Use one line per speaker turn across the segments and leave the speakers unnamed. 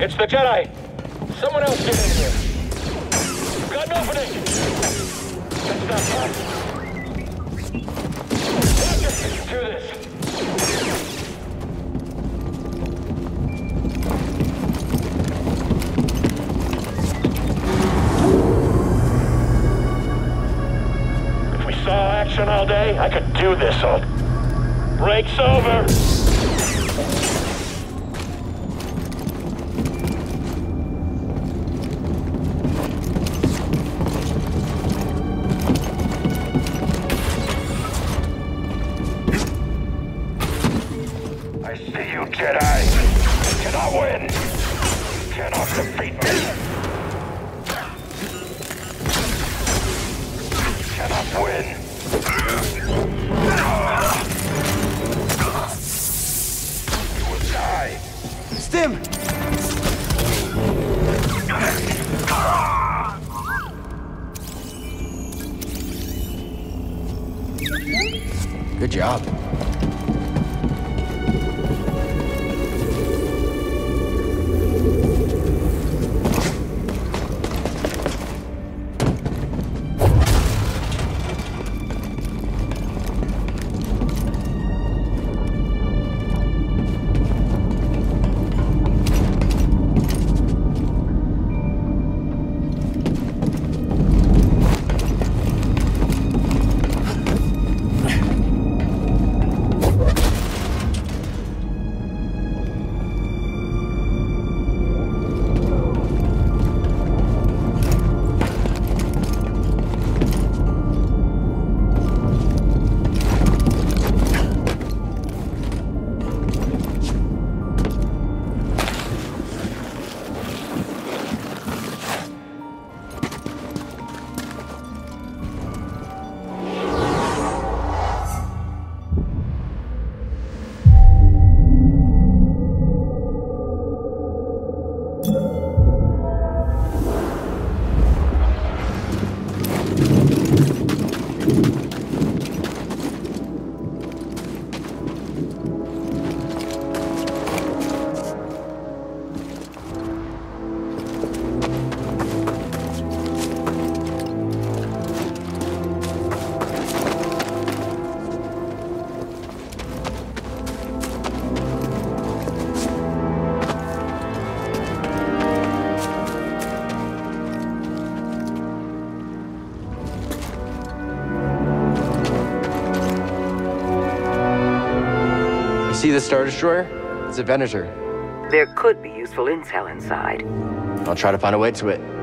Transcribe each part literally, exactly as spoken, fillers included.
It's the Jedi! Someone else get in here! Got an opening! That's not possible. Do this! If we saw action all day, I could do this all... Break's over! I see you, Jedi! Cannot win! Cannot defeat me! Cannot win! You will die!
Stim! Good job. See the Star Destroyer? It's a Venator.
There could be useful intel inside.
I'll try to find a way to it.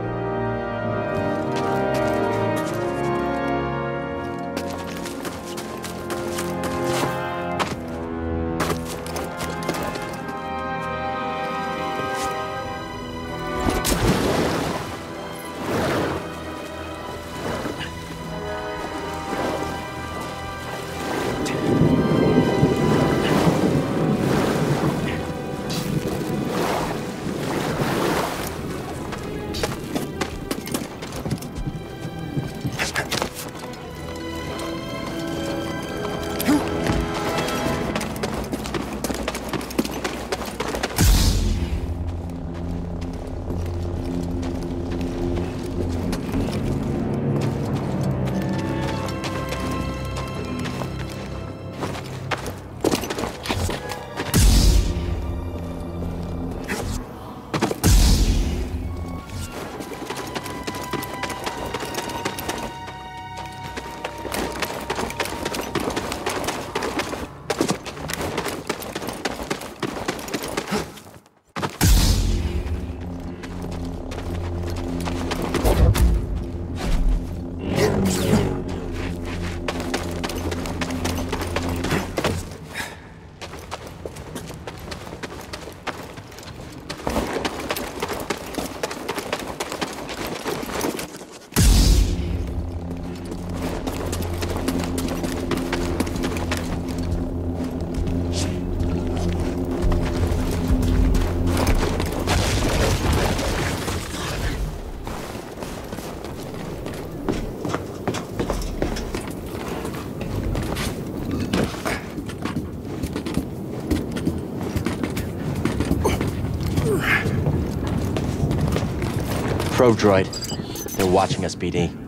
Probe droid. They're watching us, B D.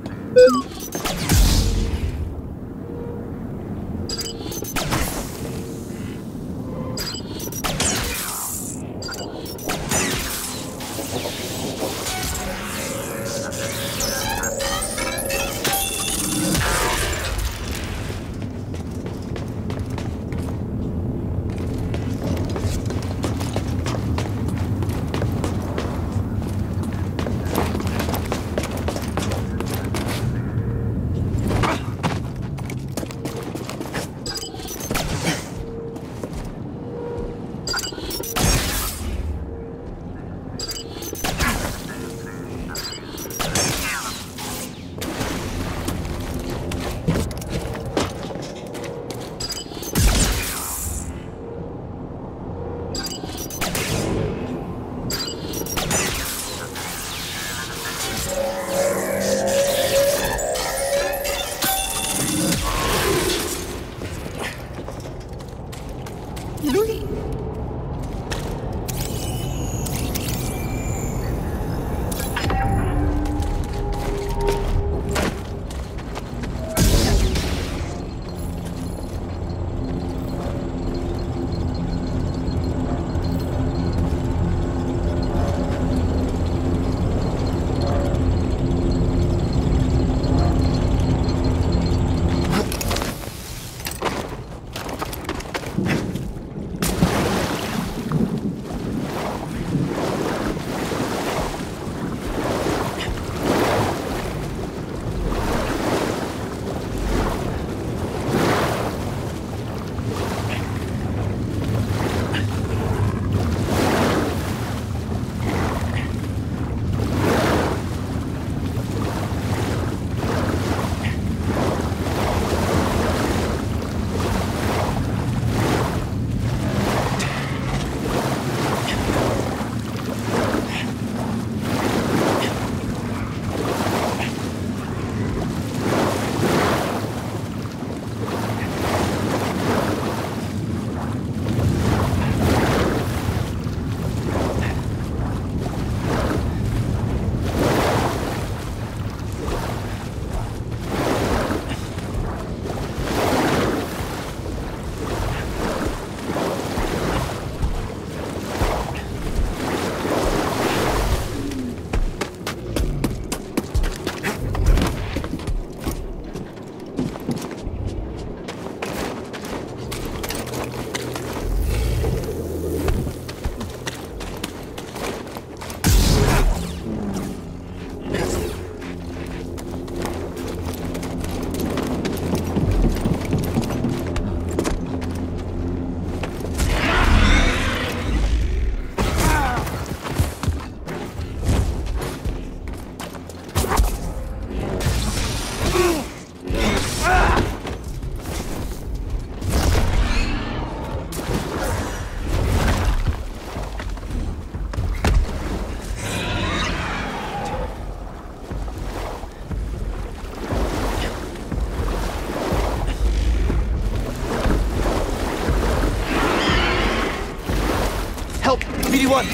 B D one!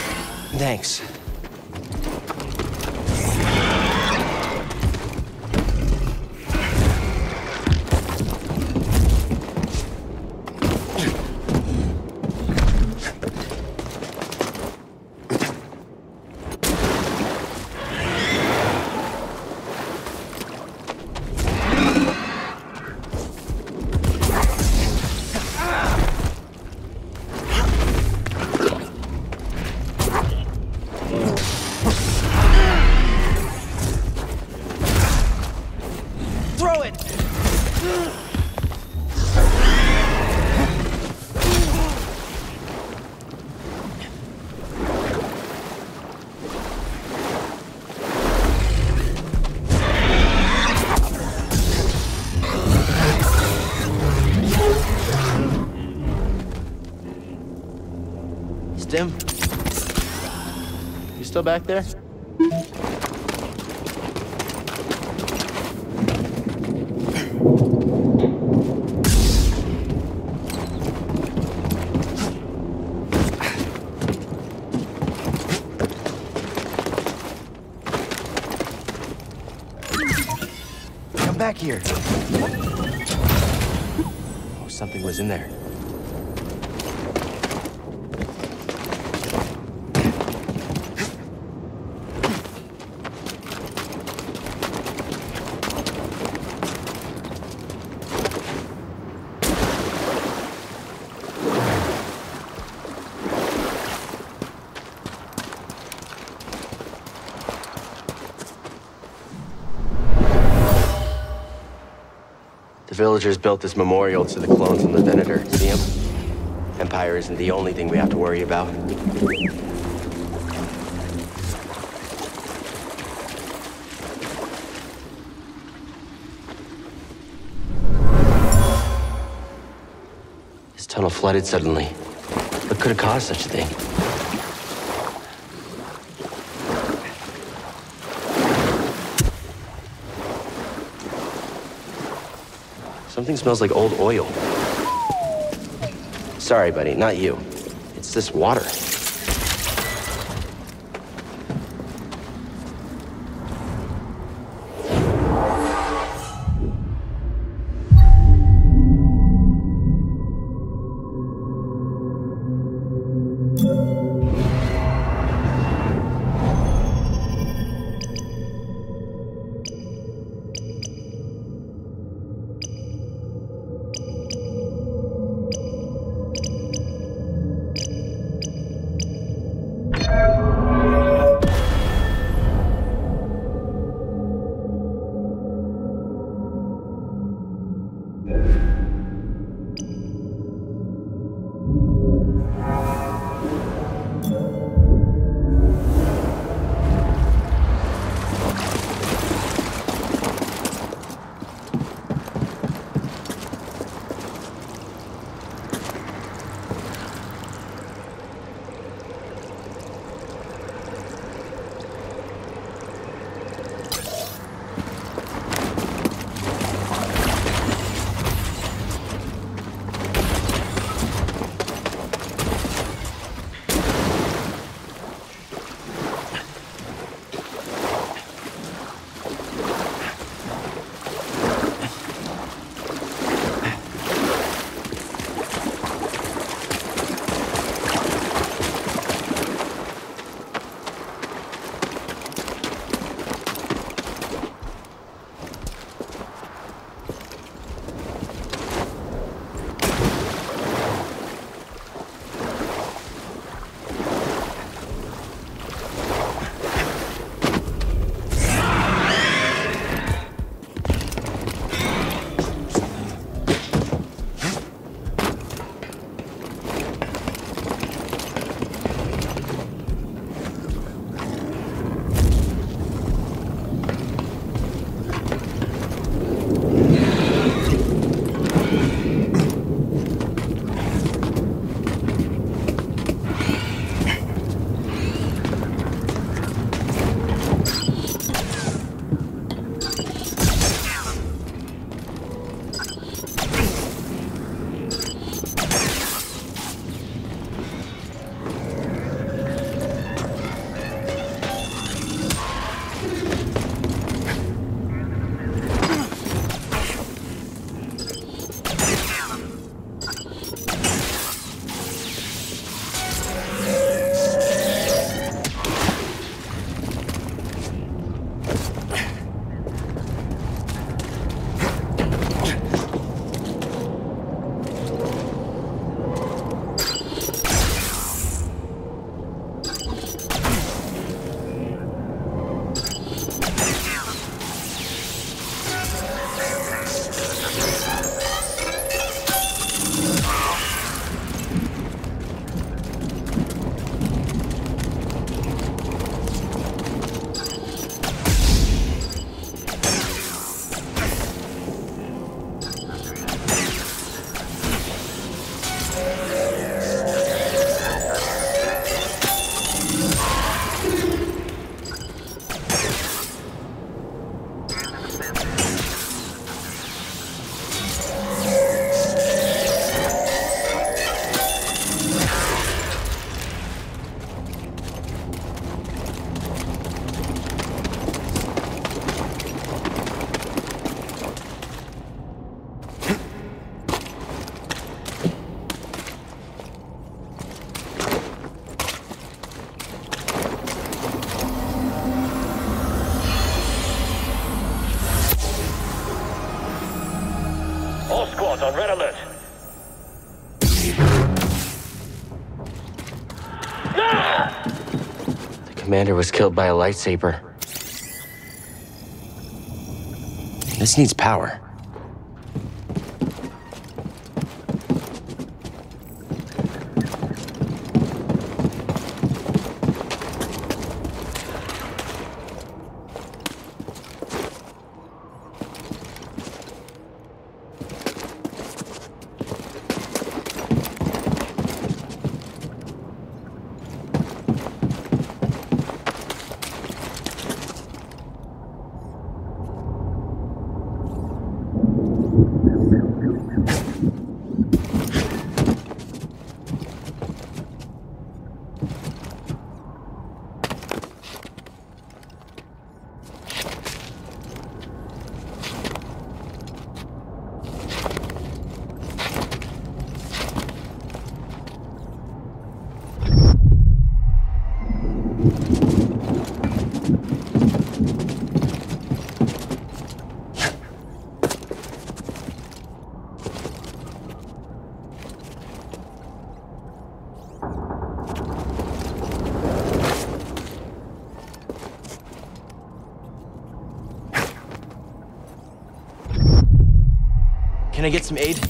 Thanks.
Throw it!
Stim? You still back there? back here. Oh, something was in there. The villagers built this memorial to the clones on the Venator. See him? Empire isn't the only thing we have to worry about. This tunnel flooded suddenly. What could have caused such a thing? Something smells like old oil. Sorry, buddy, not you. It's this water.
All squads on red alert. Ah!
The commander was killed by a lightsaber. This needs power. Can I get some aid?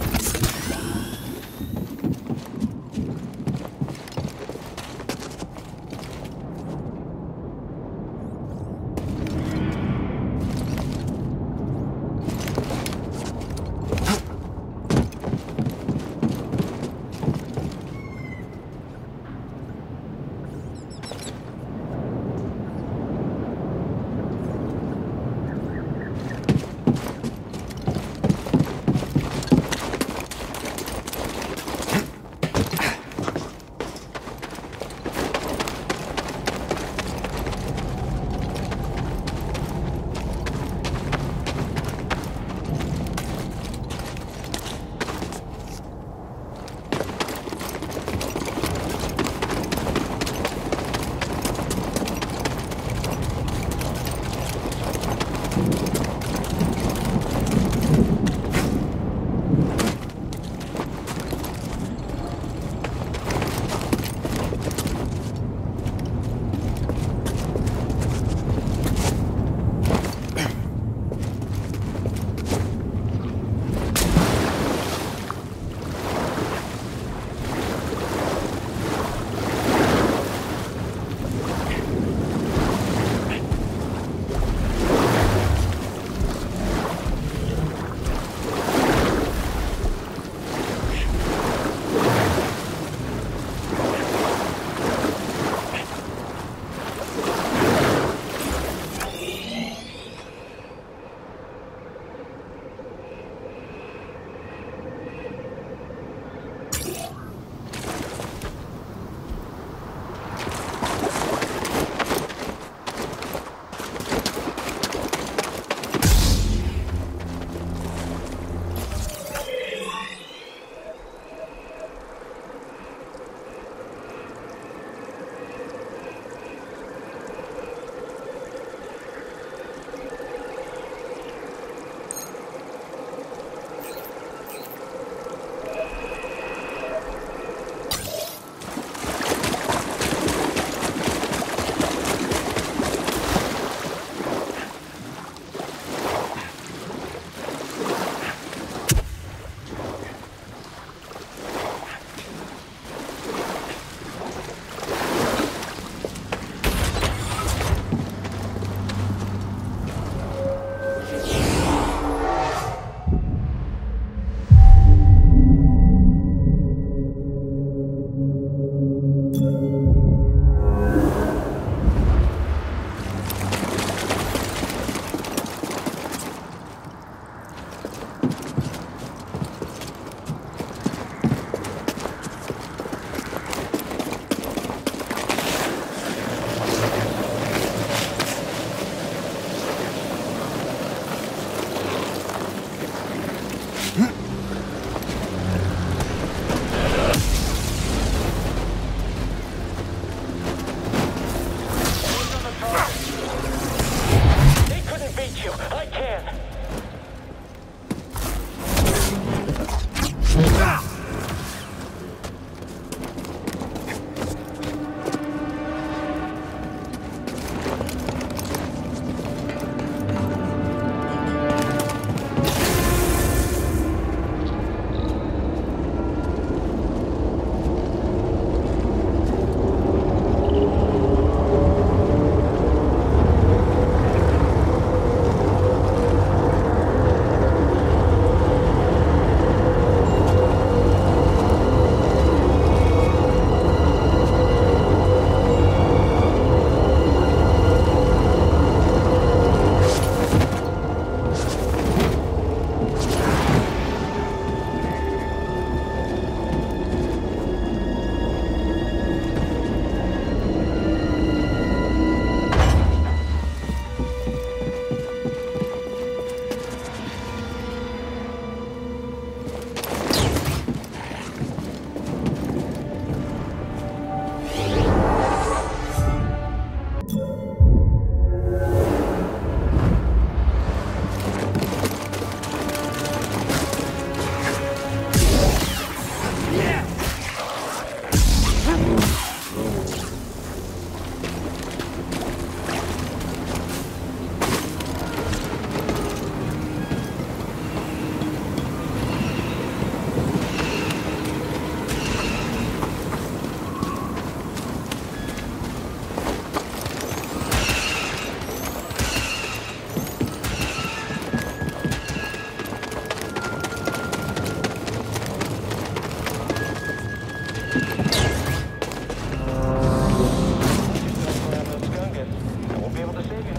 I won't be able to save you.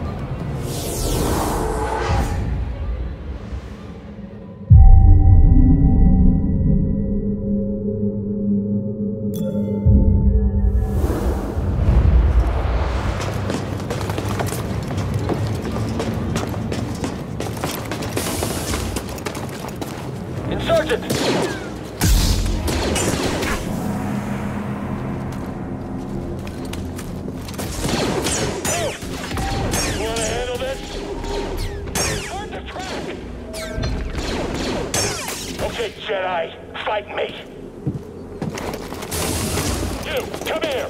Insurgent! Okay, Jedi, fight me. You, come here.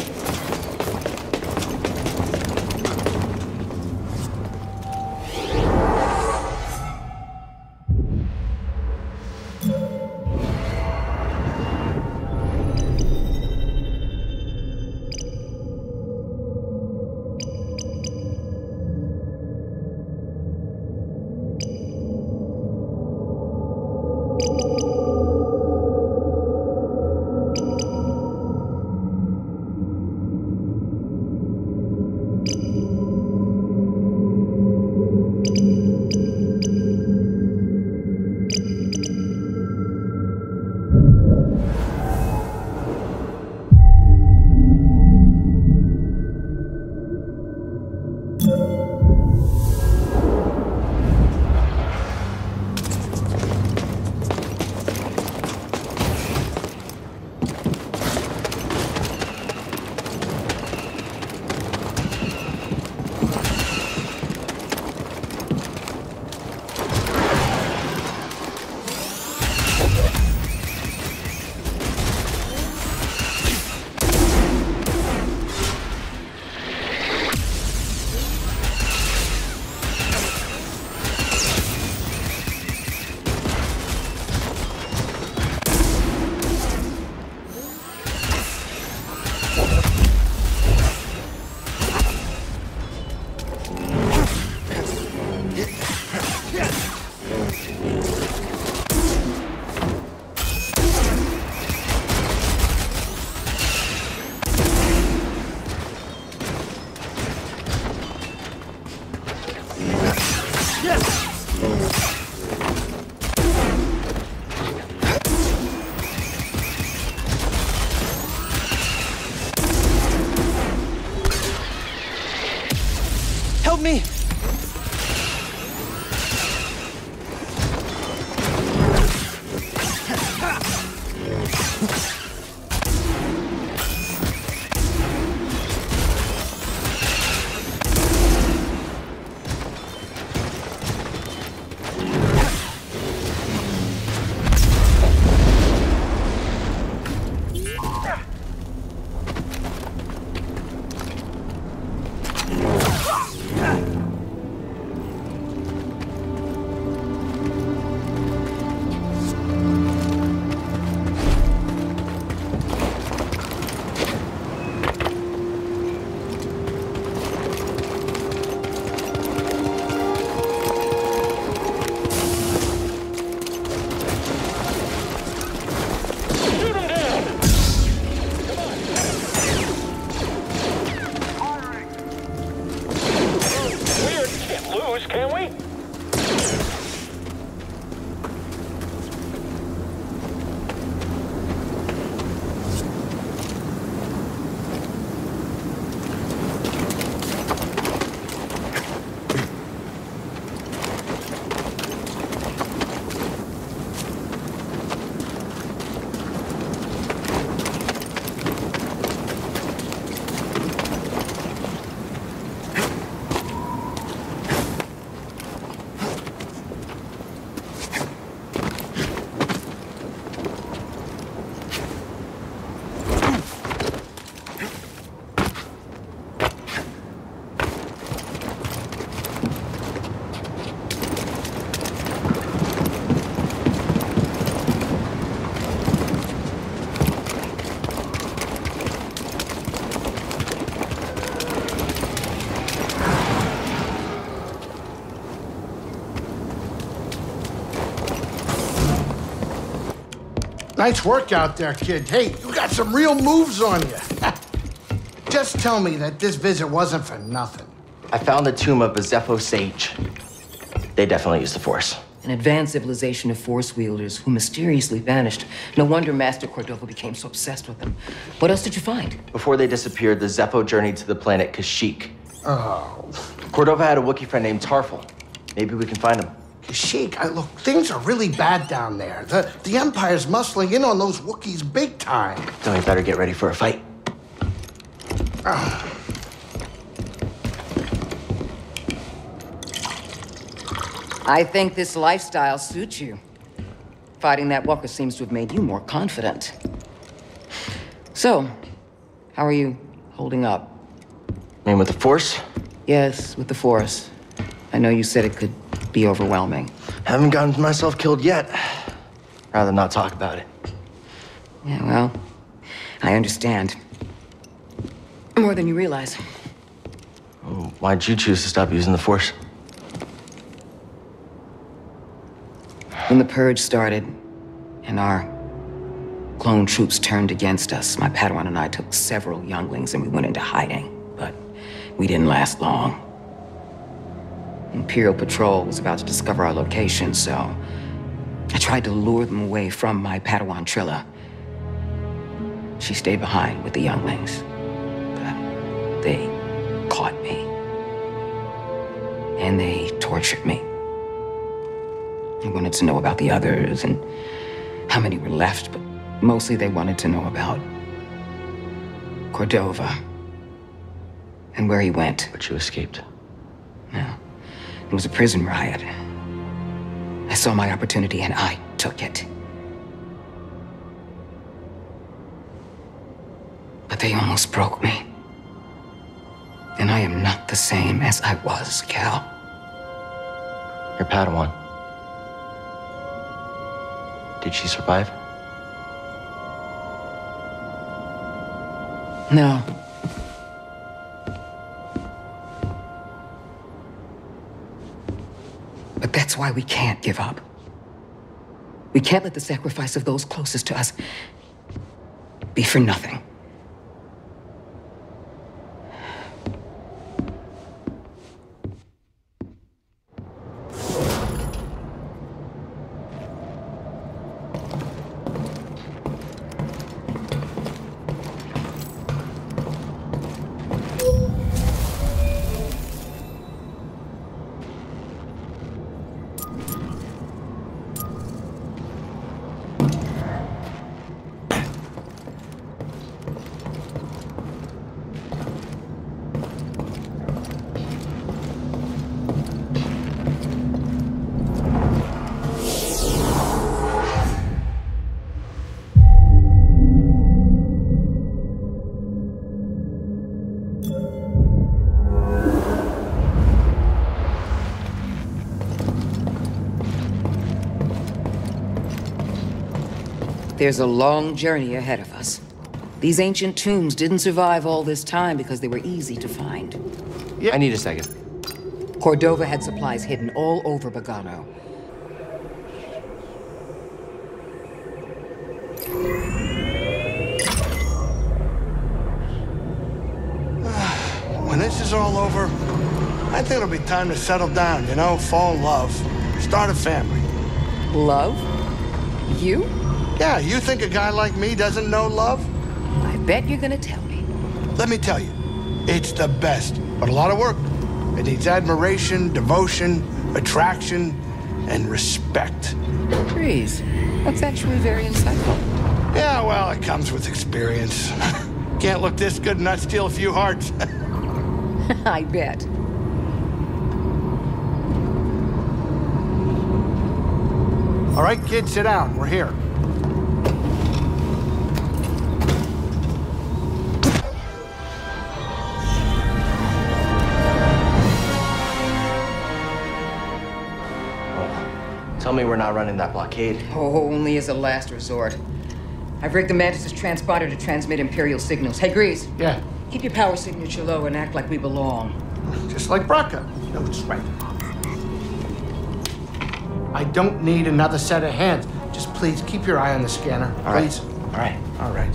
Help me!
Nice work out there, kid. Hey, you got some real moves on you. Just tell me that this visit wasn't for nothing.
I found the tomb of a Zeffo sage. They definitely used the Force.
An advanced civilization of Force wielders who mysteriously vanished. No wonder Master Cordova became so obsessed with them. What else did you find?
Before they disappeared, the Zeffo journeyed to the planet Kashyyyk.
Oh.
Cordova had a Wookiee friend named Tarful. Maybe we can find him.
Kashyyyk, I, look, things are really bad down there. The, the Empire's muscling in on those Wookiees big time.
Then we better get ready for a fight.
Oh.
I think this lifestyle suits you. Fighting that walker seems to have made you more confident. So, how are you holding up?
I mean, with the Force?
Yes, with the Force. I know you said it could be overwhelming.
Haven't gotten myself killed yet. Rather not talk about it.
Yeah, well, I understand. More than you realize.
Oh, why'd you choose to stop using the Force?
When the Purge started, and our clone troops turned against us, my Padawan and I took several younglings and we went into hiding. But we didn't last long. Imperial Patrol was about to discover our location, so I tried to lure them away from my Padawan Trilla. She stayed behind with the younglings, but they caught me. And they tortured me. They wanted to know about the others and how many were left, but mostly they wanted to know about Cordova and where he went.
But you escaped.
Yeah. It was a prison riot. I saw my opportunity and I took it. But they almost broke me. And I am not the same as I was, Cal.
Your Padawan. Did she survive?
No. But that's why we can't give up. We can't let the sacrifice of those closest to us be for nothing. There's a long journey ahead of us. These ancient tombs didn't survive all this time because they were easy to find.
Yeah. I need a second.
Cordova had supplies hidden all over Bogano.
When this is all over, I think it'll be time to settle down, you know, fall in love, start a family.
Love? You?
Yeah, you think a guy like me doesn't know love?
I bet you're gonna tell me.
Let me tell you, it's the best, but a lot of work. It needs admiration, devotion, attraction, and respect.
Grease. That's actually very insightful.
Yeah, well, it comes with experience. Can't look this good and not steal a few hearts.
I bet.
All right, kids, sit down. We're here.
Tell me we're not running that blockade.
Oh, only as a last resort. I've rigged the Mantis' transponder to transmit Imperial signals. Hey, Grease.
Yeah.
Keep your power signature low and act like we belong.
Just like Braca. That's right. I don't need another set of hands. Just please keep your eye on the scanner,
All right.
please.
All right.
All right.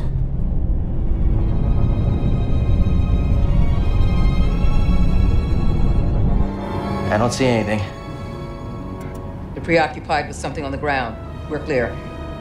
I don't see anything.
You're preoccupied with something on the ground. We're clear.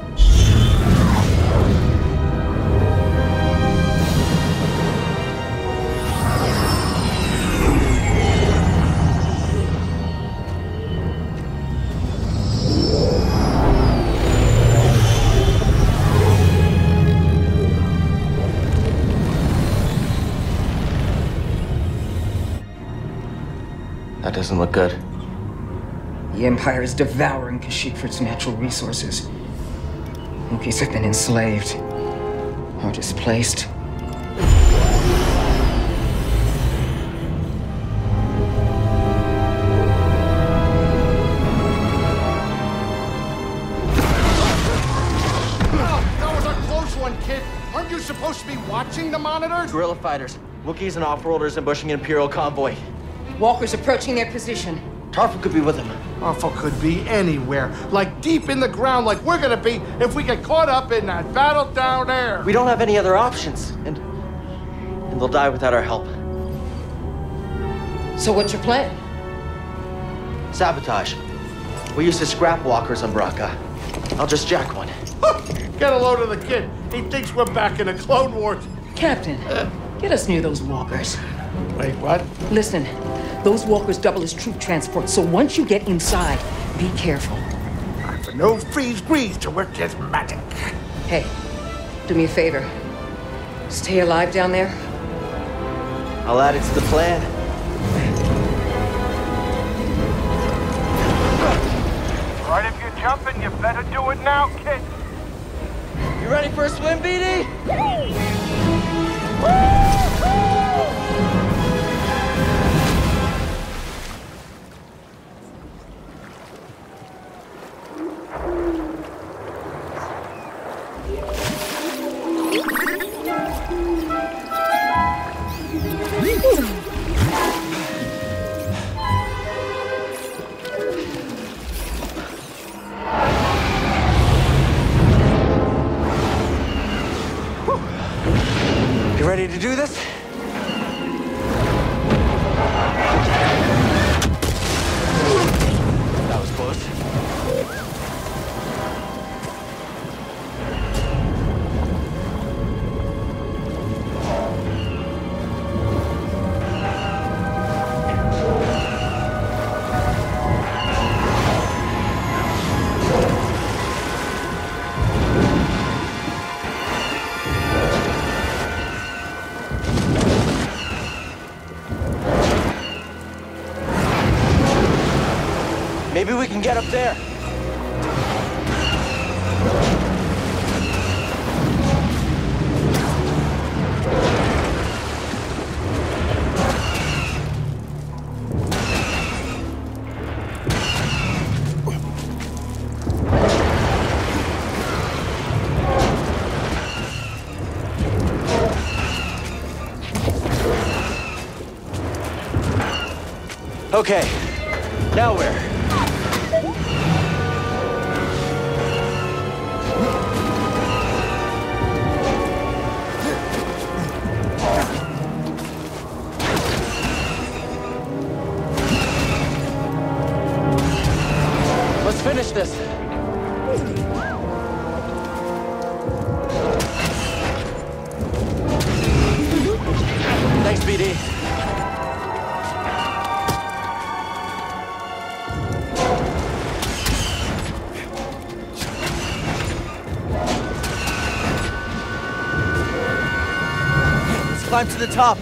That doesn't look good.
The Empire is devouring Kashyyyk for its natural resources. Wookiees have been enslaved or displaced.
Oh, that was a close one, kid. Aren't you supposed to be watching the monitors?
Guerrilla fighters, Wookiees and off-worlders ambushing an Imperial convoy.
Walkers approaching their position.
Tarfful could be with them.
Awful could be anywhere, like deep in the ground, like we're gonna be if we get caught up in that battle down there.
We don't have any other options, and and they'll die without our help.
So what's your plan?
Sabotage. We used to scrap walkers on Bracca. I'll just jack one.
Get a load of the kid. He thinks we're back in the Clone Wars.
Captain, get us near those walkers.
Wait, what?
Listen, those walkers double as troop transport, so once you get inside, be careful.
For no freeze grease to work his magic.
Hey, do me a favor. Stay alive down there.
I'll add it to the plan.
Right, if you're jumping, you better do it now, kid.
You ready for a swim, B D? You ready to do this? That was close. Maybe we can get up there. Okay, now where? Let's finish this. Thanks, B D. Let's climb to the top.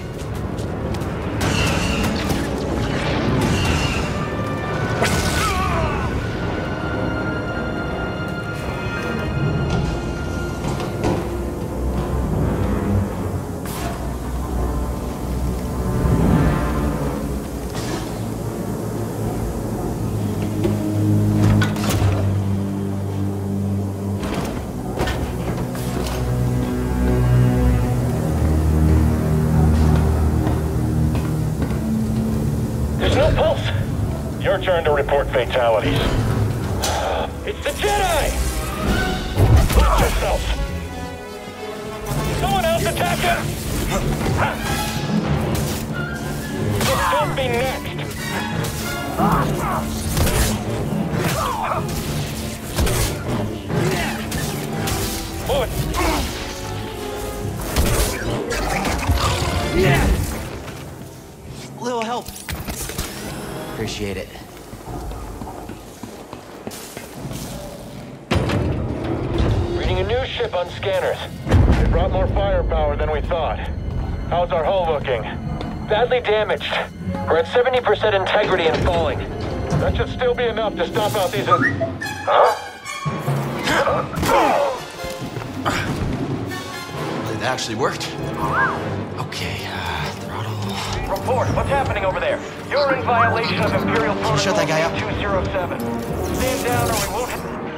Your turn to report fatalities. It's the Jedi! ourselves. Someone else attack him! Don't be next! Move it!
Little help.
Appreciate it.
Reading a new ship on scanners. They brought more firepower than we thought. How's our hull looking? Badly damaged. We're at seventy percent integrity and falling. That should still be enough to stop out these... Huh?
It actually worked. Okay, uh, throttle.
Report, what's happening over there? You're in violation of Imperial Protocol
Shut that guy up.
two oh seven. Stand down or we won't...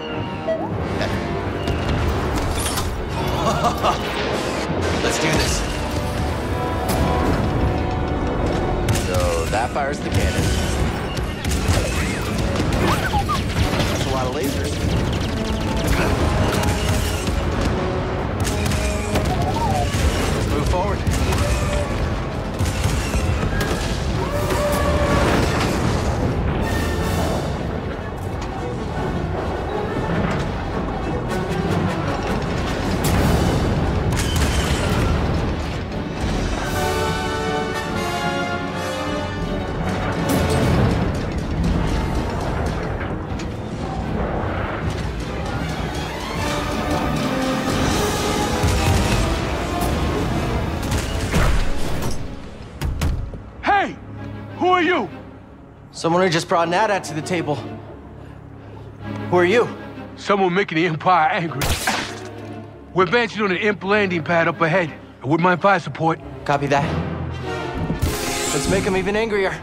Let's do this. So that fires the cannon. That's a lot of lasers. Let's move forward. Someone who just brought an A T A T to the table. Who are you?
Someone making the Empire angry. We're advancing on an imp landing pad up ahead. I wouldn't mind fire support.
Copy that. Let's make them even angrier.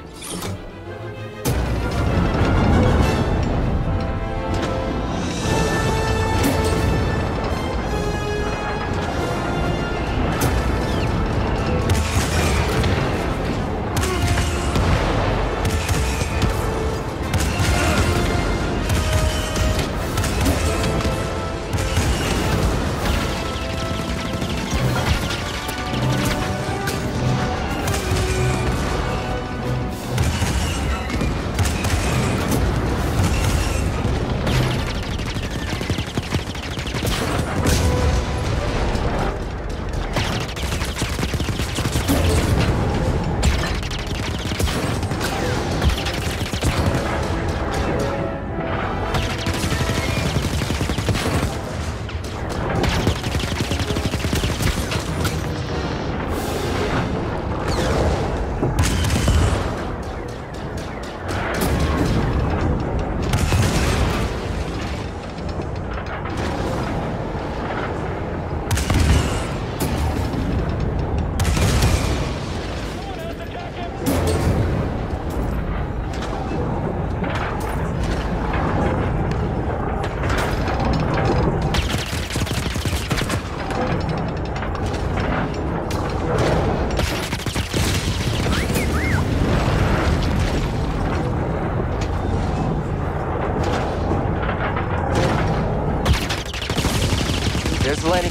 There's the landing.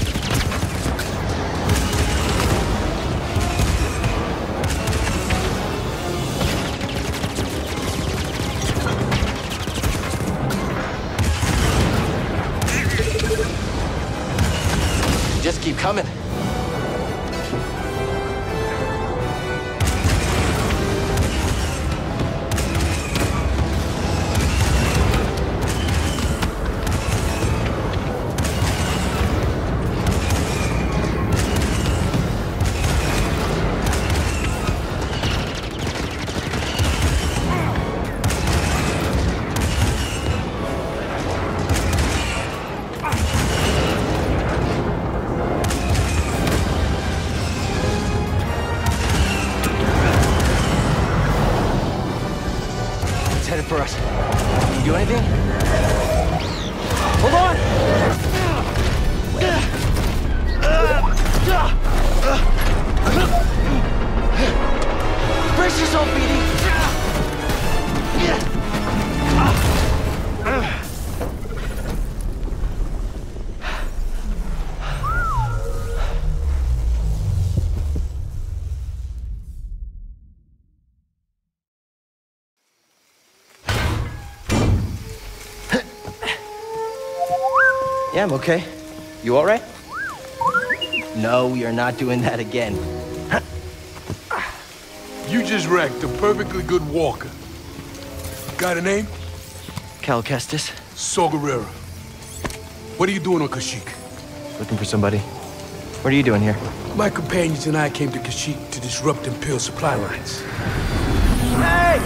Just keep coming. Yeah, I'm okay. You all right? No, we are not doing that again.
You just wrecked a perfectly good walker. Got a name?
Cal Kestis.
Saw Gerrera. What are you doing on Kashyyyk?
Looking for somebody. What are you doing here?
My companions and I came to Kashyyyk to disrupt Imperial supply lines.
Hey!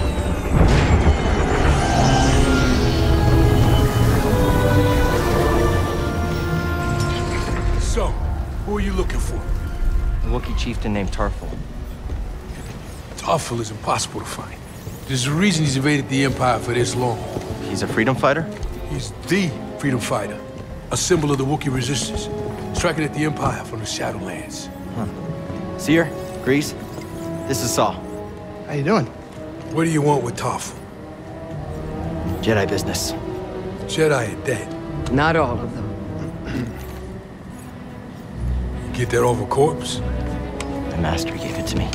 So, who are you looking for?
A Wookiee chieftain named Tarful.
Tarful is impossible to find. There's a reason he's evaded the Empire for this long.
He's a freedom fighter?
He's the freedom fighter. A symbol of the Wookiee resistance. Striking at the Empire from the Shadowlands.
Huh. Seer, Grease, this is Saw.
How you doing?
What do you want with Tarful?
Jedi business.
Jedi are dead.
Not all of them.
Get that off a corpse?
My master gave it to me.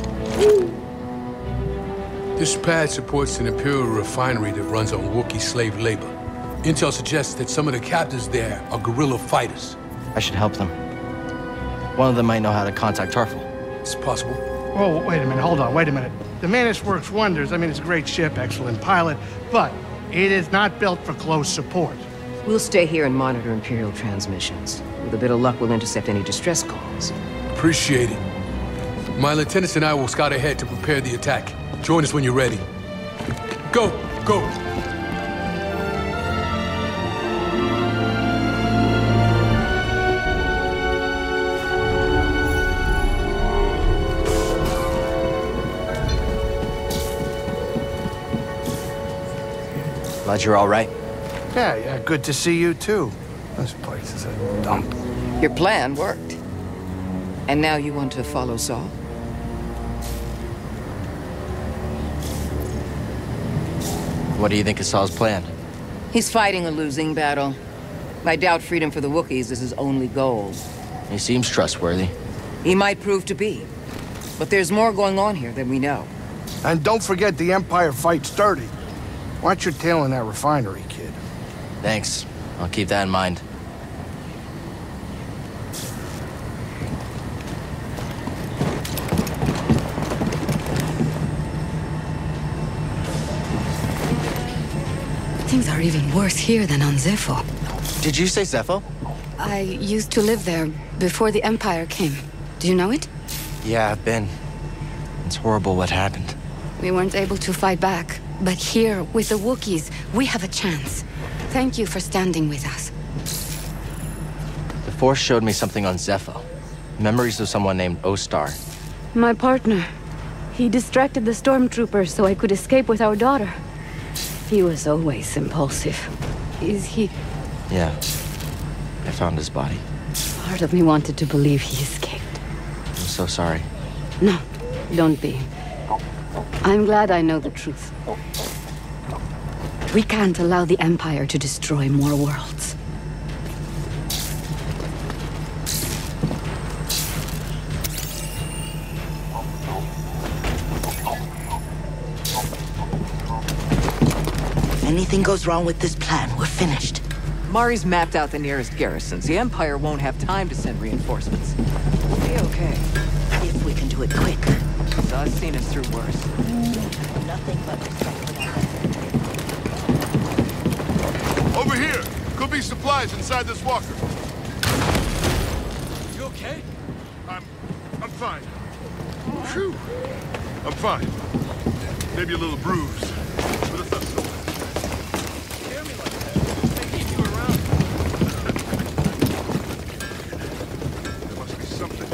This pad supports an Imperial refinery that runs on Wookiee slave labor. Intel suggests that some of the captives there are guerrilla fighters.
I should help them. One of them might know how to contact Tarful.
It's possible.
Oh, wait a minute, hold on, wait a minute. The Mantis works wonders. I mean, it's a great ship, excellent pilot, but it is not built for close support.
We'll stay here and monitor Imperial transmissions. With a bit of luck, we'll intercept any distress calls.
Appreciate it. My lieutenants and I will scout ahead to prepare the attack. Join us when you're ready. Go, go.
Glad you're all right.
Yeah, yeah, good to see you too. This place is a dump.
Your plan worked. And now you want to follow Saul?
What do you think of Saw's plan?
He's fighting a losing battle. I doubt freedom for the Wookiees is his only goal.
He seems trustworthy.
He might prove to be. But there's more going on here than we know.
And don't forget the Empire fights dirty. Watch your tail in that refinery, kid.
Thanks. I'll keep that in mind.
Things are even worse here than on Zepho.
Did you say Zepho?
I used to live there before the Empire came. Do you know it?
Yeah, I've been. It's horrible what happened.
We weren't able to fight back. But here, with the Wookiees, we have a chance. Thank you for standing with us.
The Force showed me something on Zepho. Memories of someone named Ostar.
My partner. He distracted the stormtroopers so I could escape with our daughter. He was always impulsive. Is he...
Yeah. I found his body.
Part of me wanted to believe he escaped.
I'm so sorry.
No, don't be. I'm glad I know the truth. We can't allow the Empire to destroy more worlds.
If anything goes wrong with this plan, we're finished.
Mari's mapped out the nearest garrisons. The Empire won't have time to send reinforcements. We'll be okay.
If we can do it quick.
Saw's seen us through worse.
Nothing but respect for that.
Over here! Could be supplies inside this walker.
You okay?
I'm... I'm fine. Phew. I'm fine. Maybe a little bruised, but it's not so bad.
Scare me like that. They keep you around.
There must be something.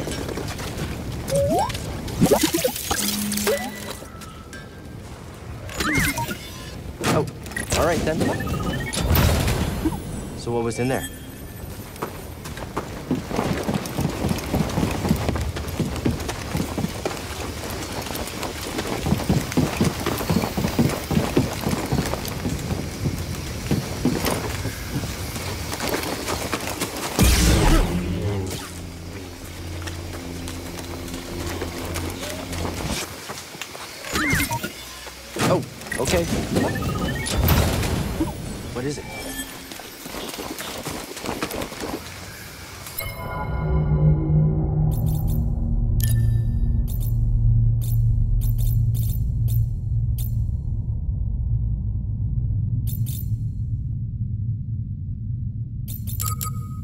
Oh, all right then. So what was in there? Oh, okay. What is it?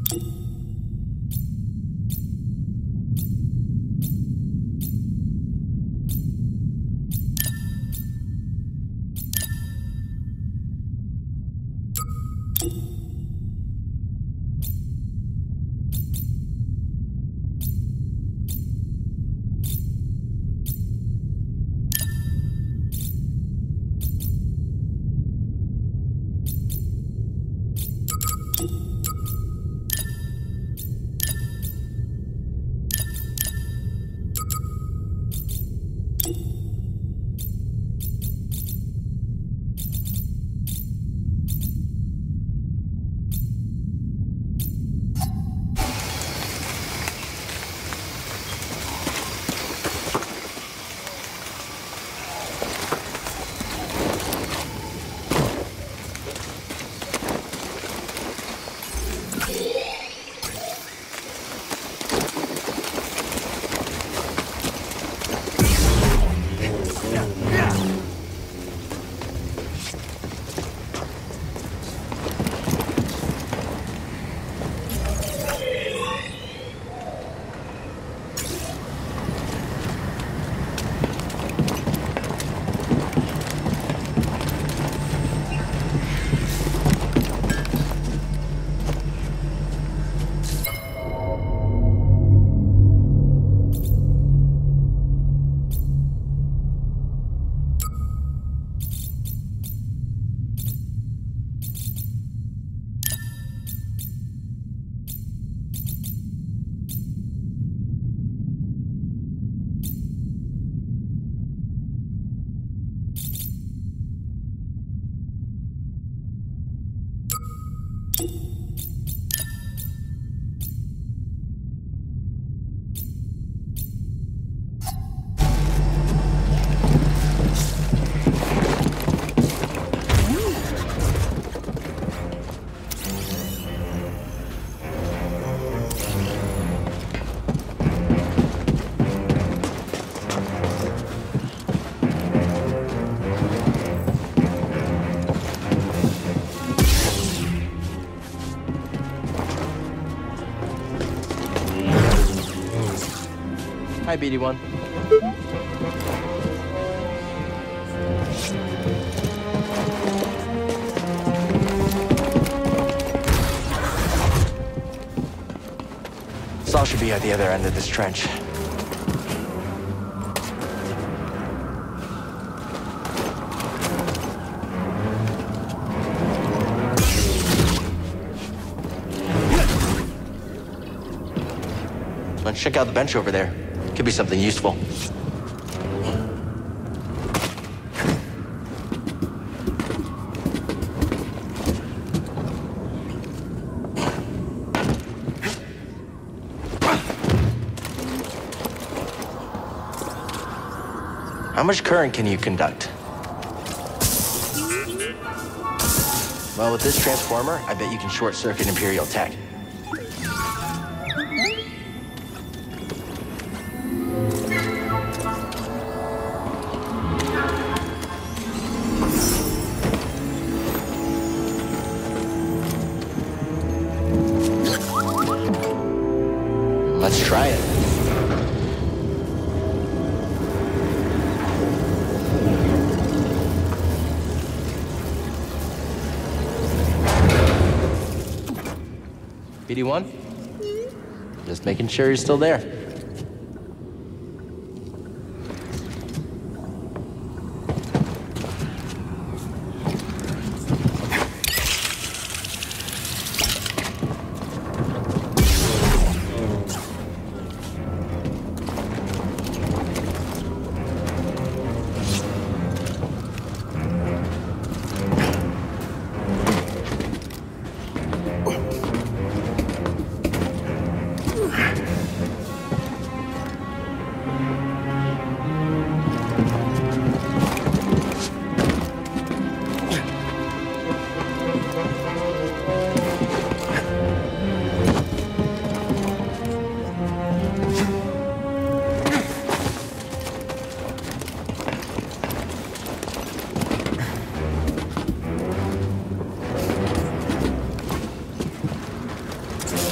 Hi, B D one. Saul should be at the other end of this trench. Let's check out the bench over there. Could be something useful. How much current can you conduct? Well, with this transformer, I bet you can short-circuit Imperial tech. Let's try it. B D one? Just making sure you're still there.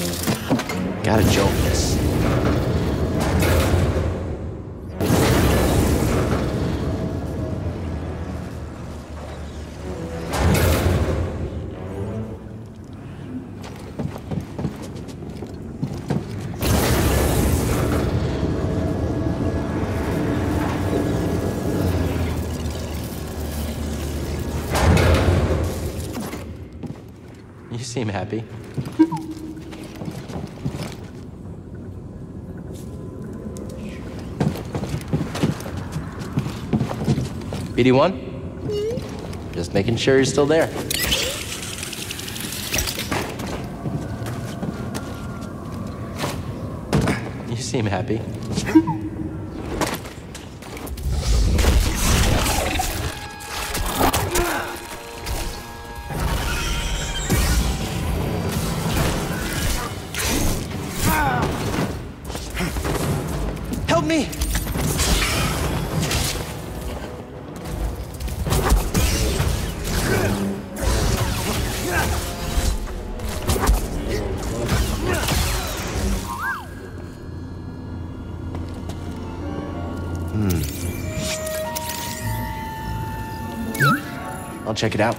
Gotta jolt this. You seem happy. B D one? Just making sure you're still there. You seem happy. Help me! Hmm. I'll check it out.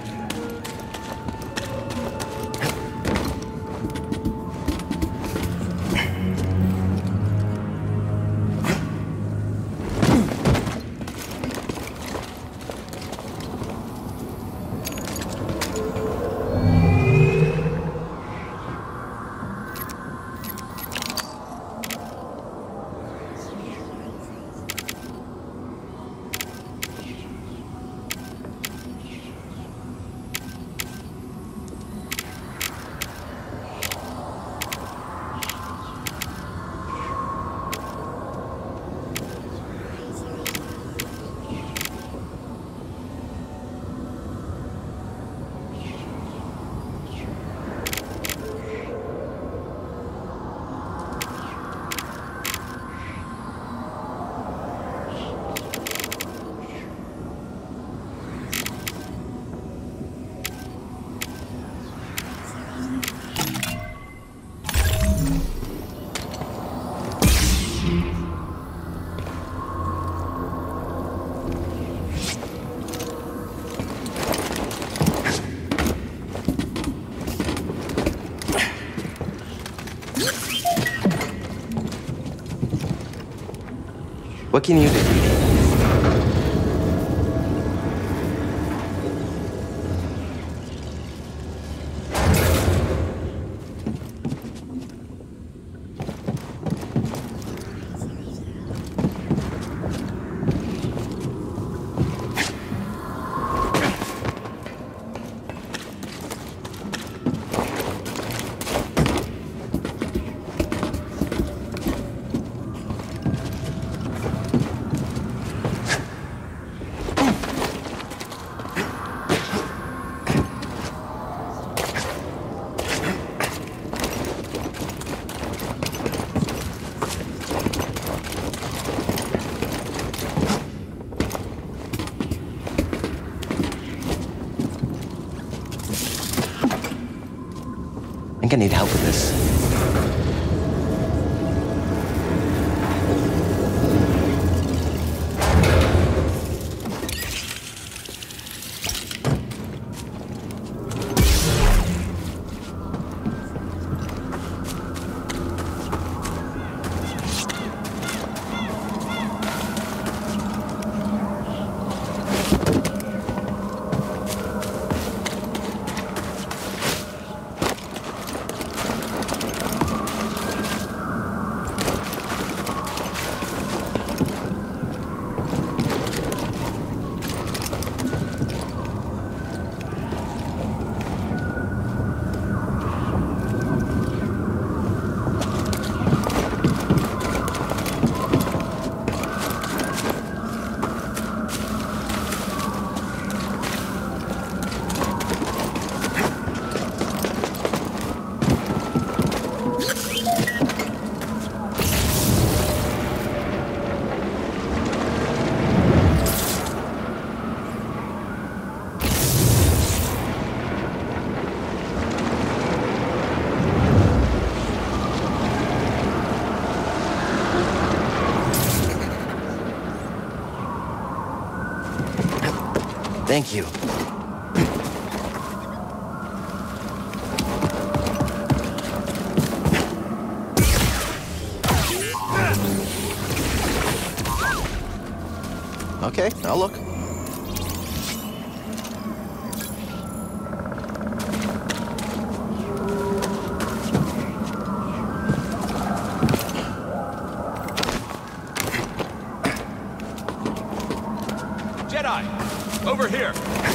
What can you do? I think I need help with this. Thank you. Okay, I'll look.
Jedi! Over here!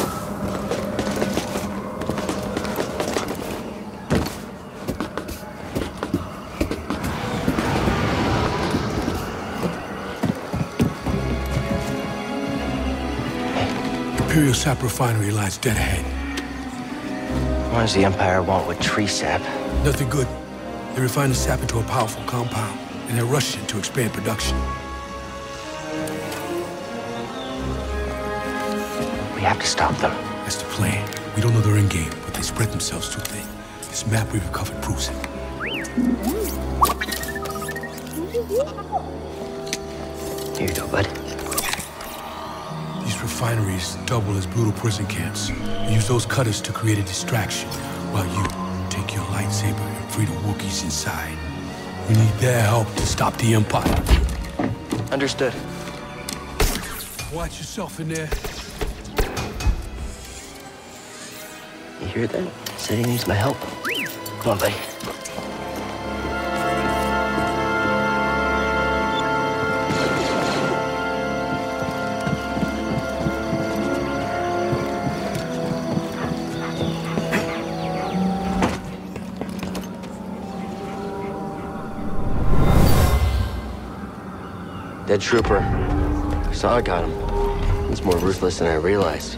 Imperial sap refinery lies dead ahead.
What does the Empire want with tree sap?
Nothing good. They refine the sap into a powerful compound, and they're rushing to expand production.
We have to stop them.
That's the plan. We don't know their endgame, but they spread themselves too thin. This map we recovered proves it.
Here you go, bud.
These refineries double as brutal prison camps. We use those cutters to create a distraction, while you take your lightsaber and free the Wookiees inside. We need their help to stop the Empire.
Understood.
Watch yourself in there.
You hear that? Said he needs my help. Come on, buddy. Dead trooper. Saw it got him. He's more ruthless than I realized.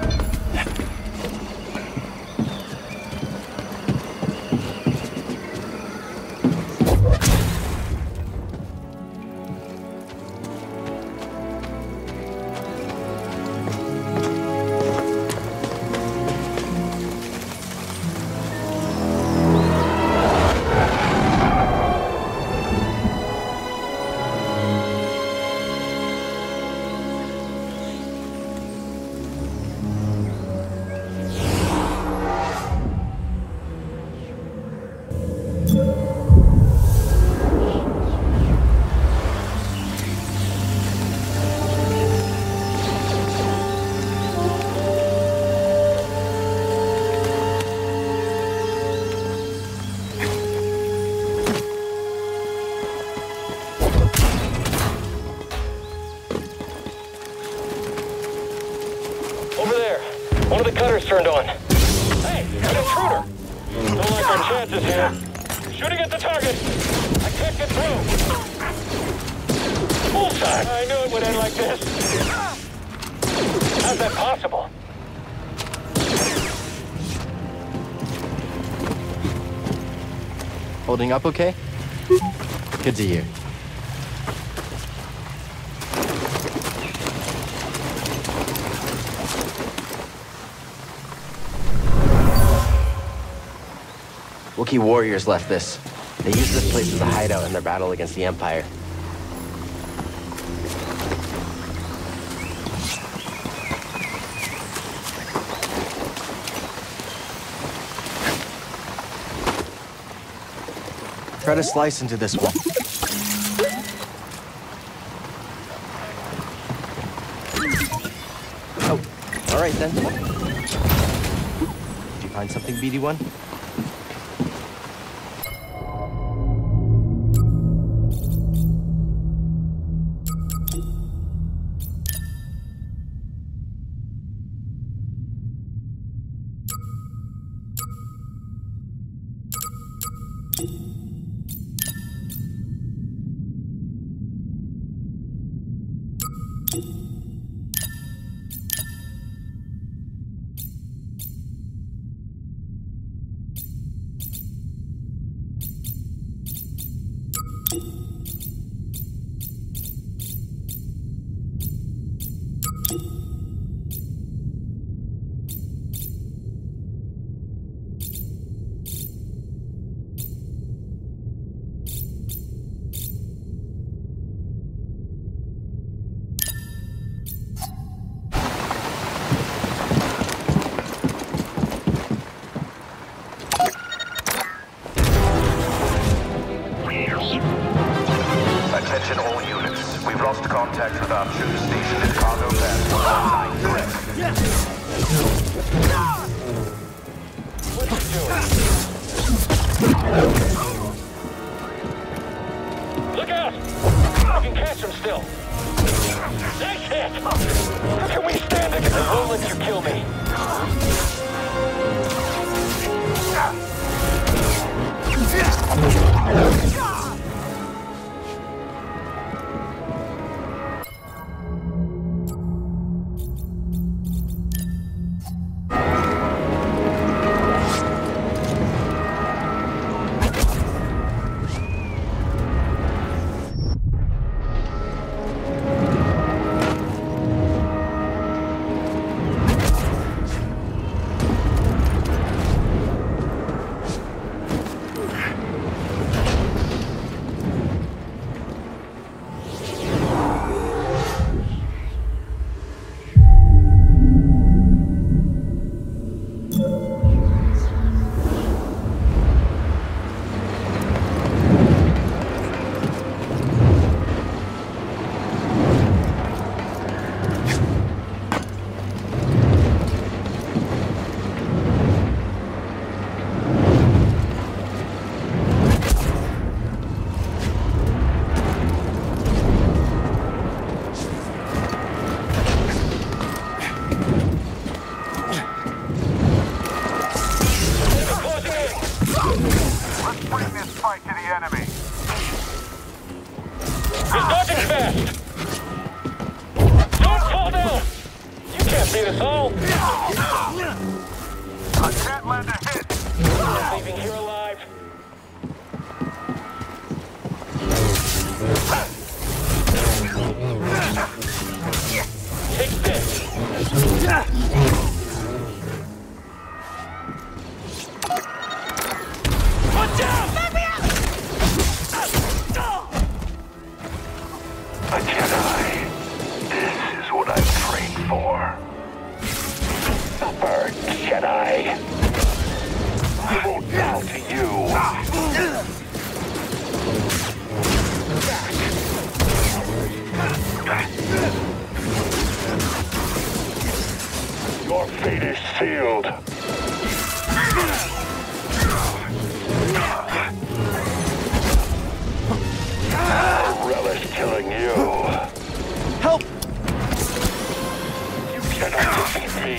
One of the cutters turned on. Hey, an intruder! Don't like our chances here. Shooting at the target! I can't get through! Bullseye! I knew it would end like this. How's that possible?
Holding up okay? Good to hear. Wookiee warriors left this. They used this place as a hideout in their battle against the Empire. Try to slice into this one. Oh, all right then. Did you find something, B D one?
Contact with options stationed at Cargo Pass one one nine correct.
What are you doing? Look out! You can catch him still. Nice hit! How can we stand against the won't let you kill me?
Your fate is sealed. I relish killing you.
Help!
You cannot defeat me.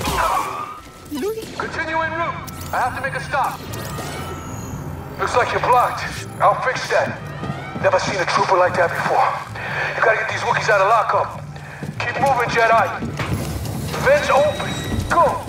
Continue en route. I have to make a stop. Looks like you're blocked. I'll fix that. Never seen a trooper like that before. You gotta get these Wookiees out of lockup. Keep moving, Jedi. Vents open. Go!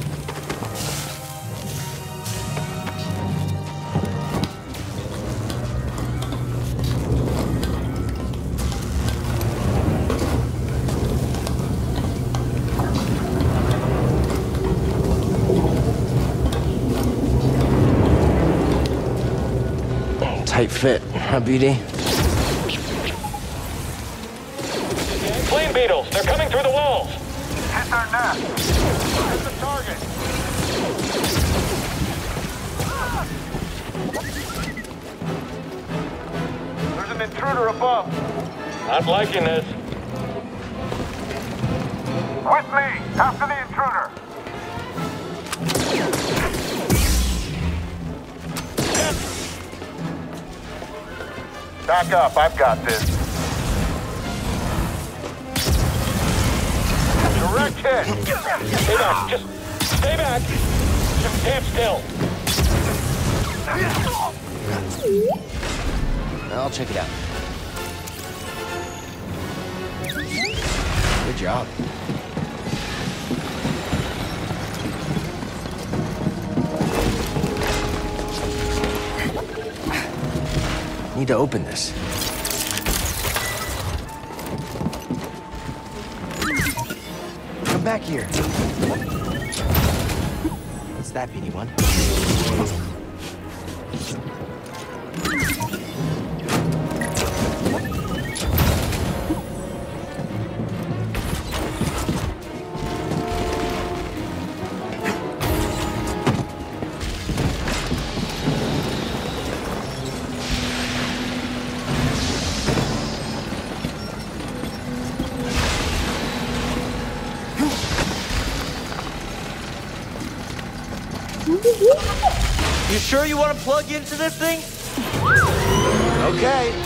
Tight fit, huh, B D?
Flame beetles, they're coming through the walls.
Hit their nest. Hit the target. There's an intruder above.
Not liking this.
With me, after the intruder. Back up, I've got this. Direct hit.
Stay back, just stay back. Just stand still.
I'll check it out. Good job. Need to open this. Come back here. What's that, B D one? sure you want to plug into this thing? Okay.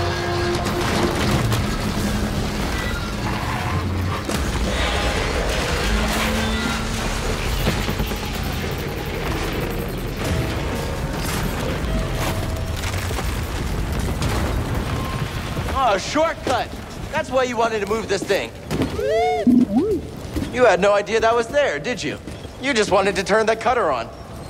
Oh, shortcut! That's why you wanted to move this thing. You had no idea that was there, did you? You just wanted to turn that cutter on.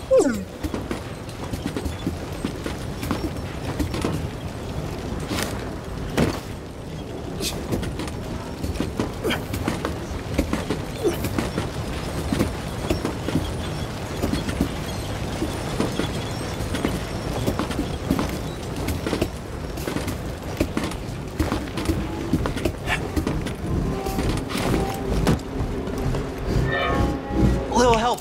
Little help.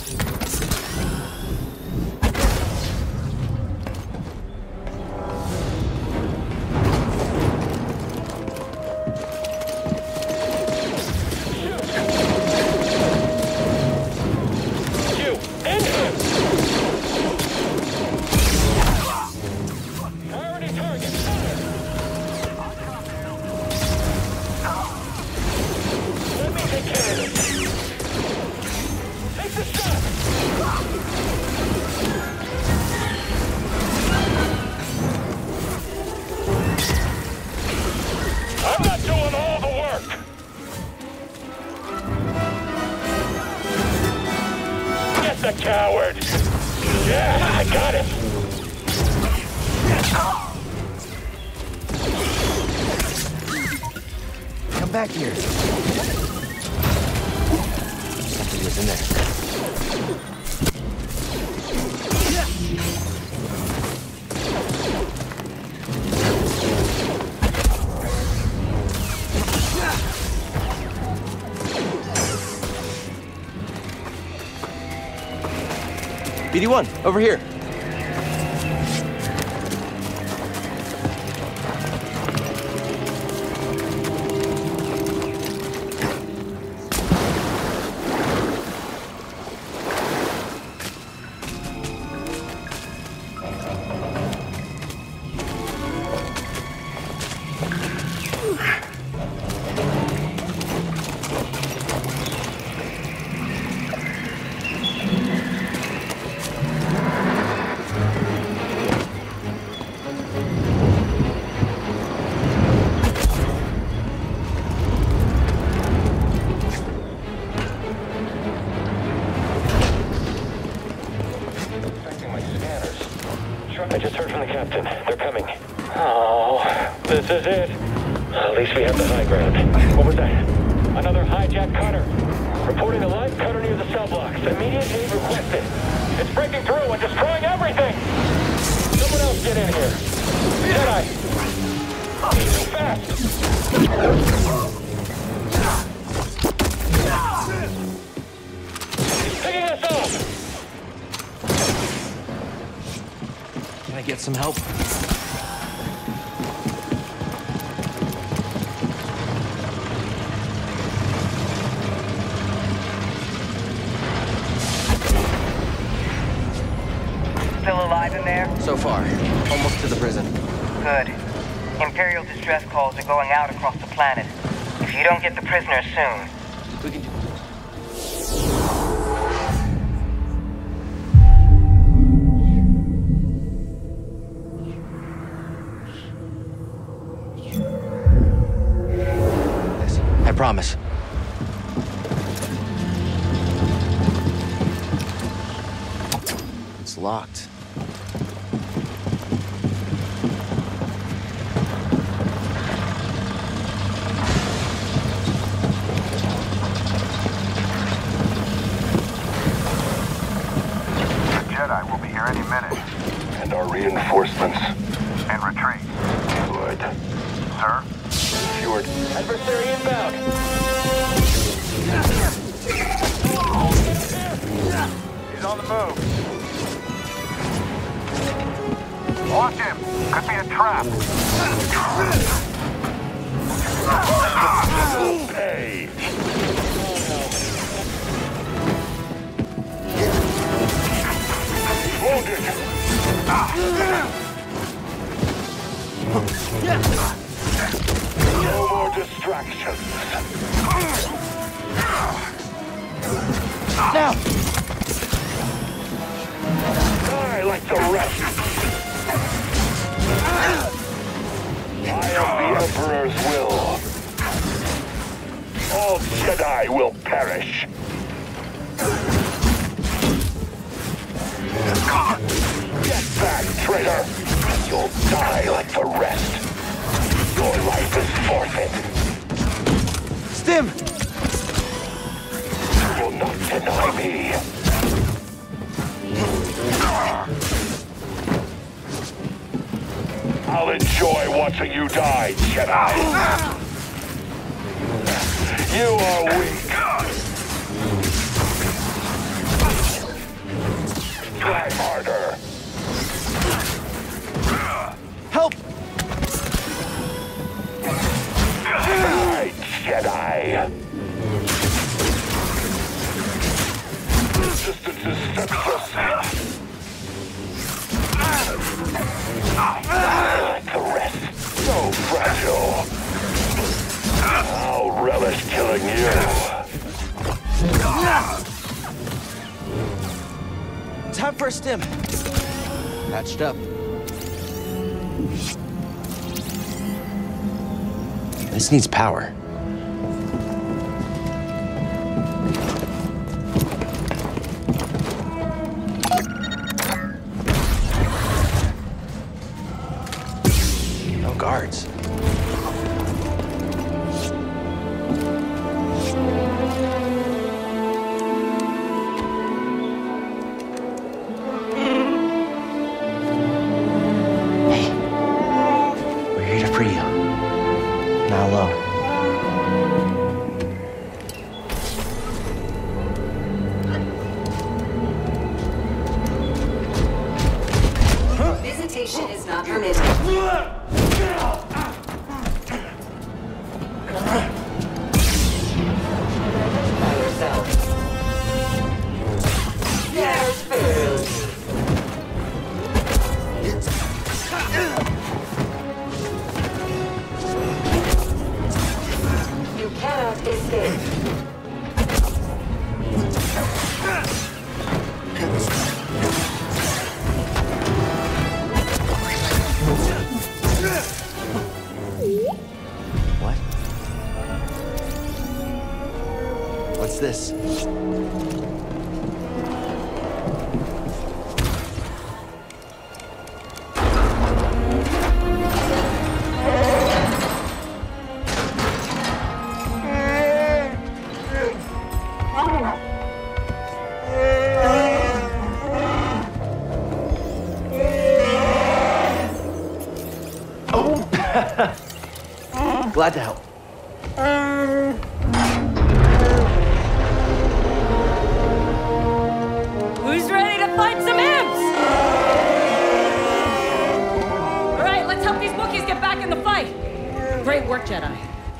The coward! Yeah, I got him!
Come back here. He was in there. B D one, over here.
I just heard from the captain. They're coming. Oh, this is it. At least we have the high ground. What was that? Another hijacked cutter. Reporting a live cutter near the cell blocks. Immediate aid requested. It's breaking through and destroying everything. Someone else get in here. Jedi. Too fast. He's picking us off.
Can I get some help?
Still alive in there?
So far. Almost to the prison.
Good. Imperial distress calls are going out across the planet. If you don't get the prisoners soon...
We can do... I promise. It's locked.
The Jedi will be here any minute.
And our reinforcements.
And retreat.
Good.
Sir?
Fjord.
Adversary inbound.
He's on the move. Watch him. Could be a trap.
Hey. Wounded.
No more distractions.
Now!
Die like the rest. I am the Emperor's will. All Jedi will perish. Get back, traitor! You'll die like the rest. Your life is forfeit.
Stim!
You will not deny me. I'll enjoy watching you die, Jedi. You are weak. Try harder.
Help!
Die, Jedi. Resistance is senseless. Like the rest, so fragile. I'll relish killing you.
Time for a stim. Patched up. This needs power. No guards.
Visitation is not permitted. By yourself. Yes, food. You cannot escape.
What? What's this? Glad to help.
Who's ready to fight some imps? All right, let's help these Wookiees get back in the fight. Great work, Jedi.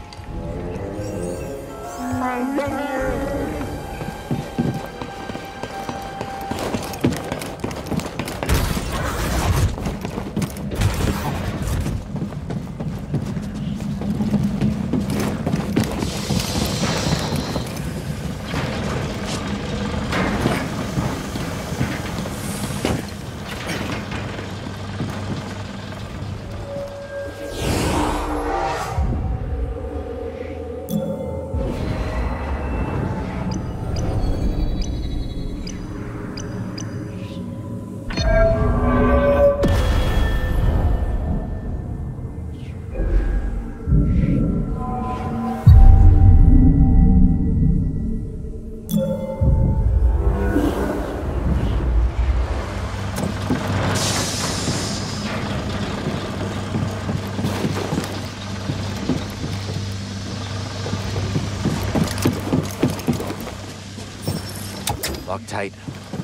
Lock tight.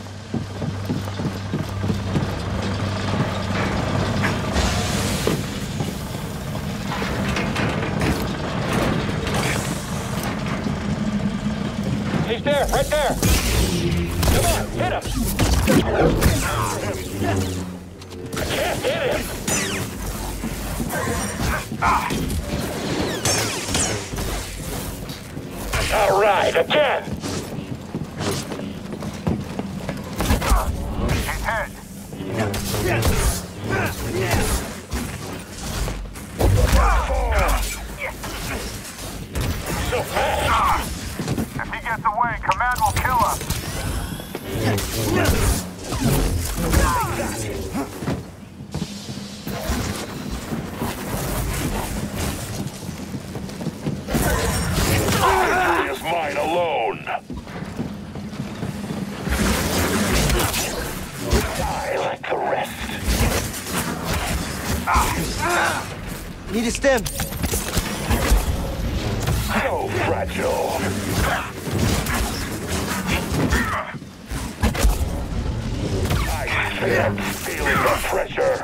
He's there, right there. Come on, hit him.
All right, again.
He's hit.
So fast.
If he gets away, Command will kill us.
Victory is mine alone. Die like the rest.
Need a stem.
So fragile. I am feeling the pressure.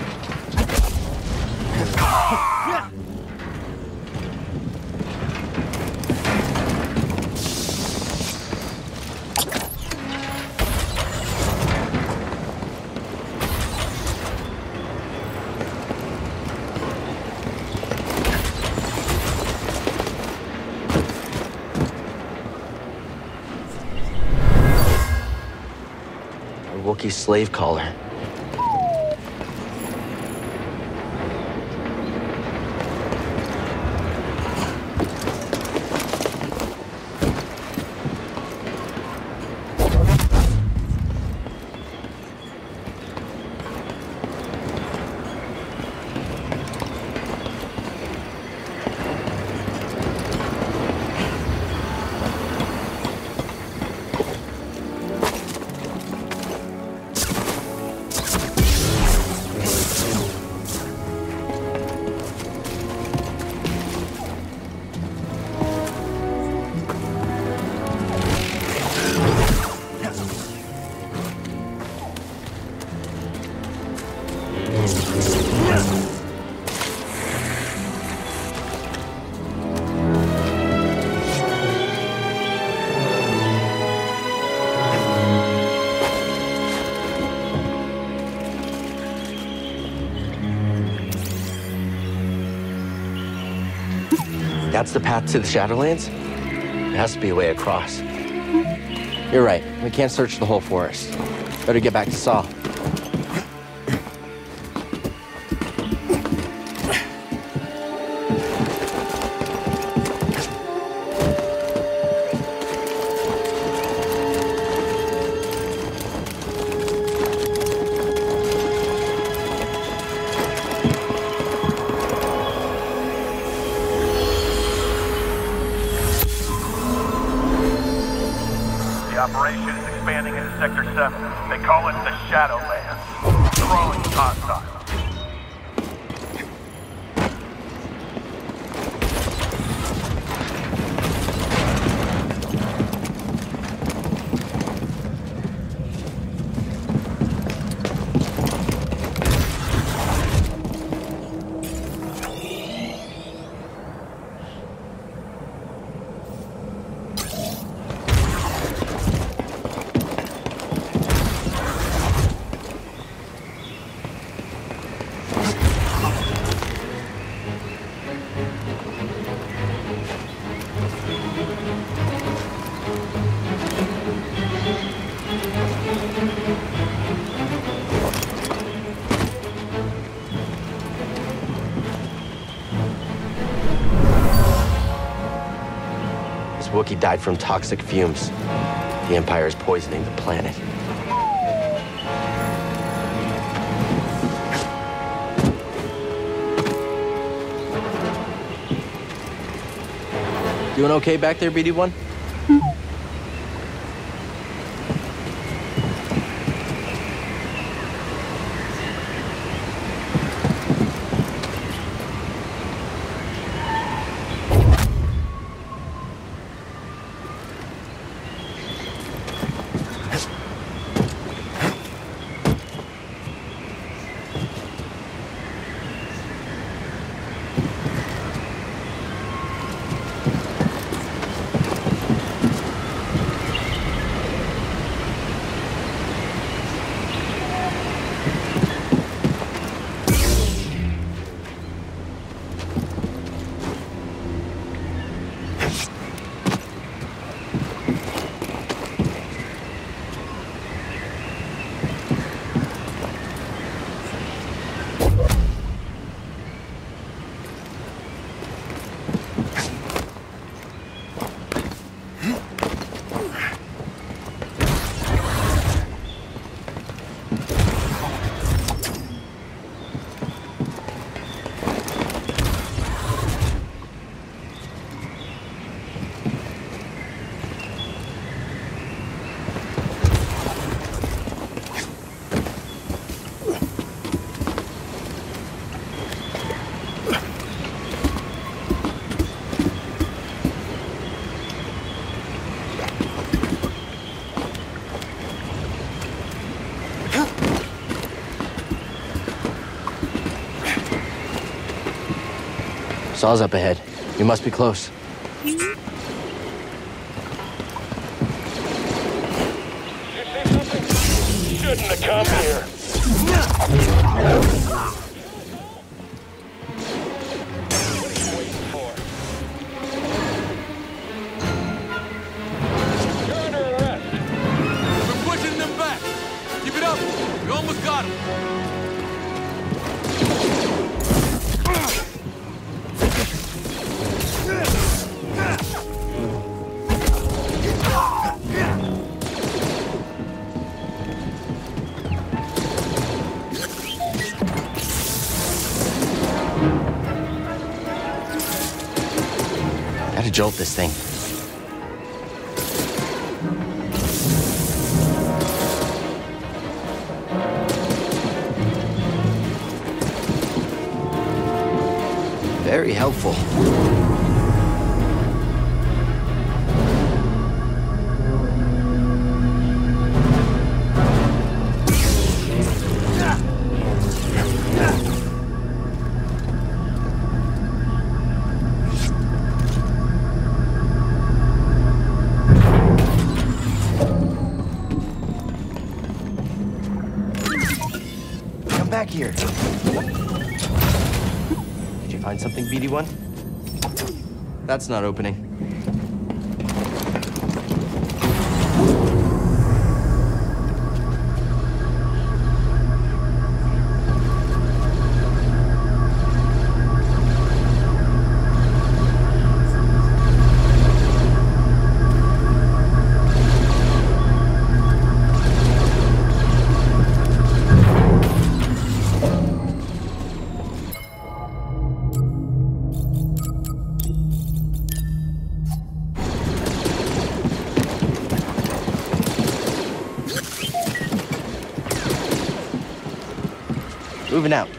Wookiee slave caller. That's the path to the Shadowlands? There has to be a way across. You're right, we can't search the whole forest. Better get back to Saw.
Operation is expanding into Sector seven. They call it the Shadowlands. Throwing hostile.
Wookiee died from toxic fumes. The Empire is poisoning the planet. Doing okay back there, B D one? Saw's up ahead. We must be close.
Shouldn't have come here.
We're pushing them back. Keep it up. We almost got them.
Gotta jolt this thing. Very helpful. Come back here. Did you find something, B D one? That's not opening. Moving out.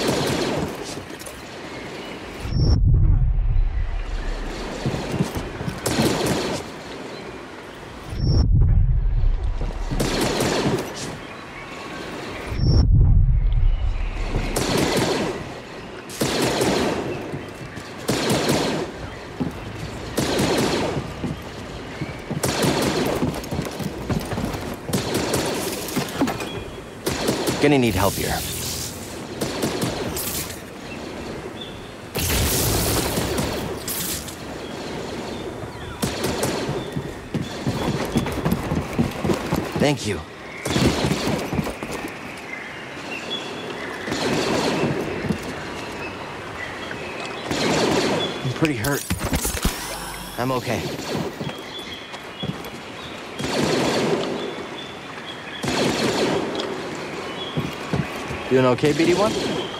Gonna need help here. Thank you. I'm pretty hurt. I'm okay. Doing okay, B D one?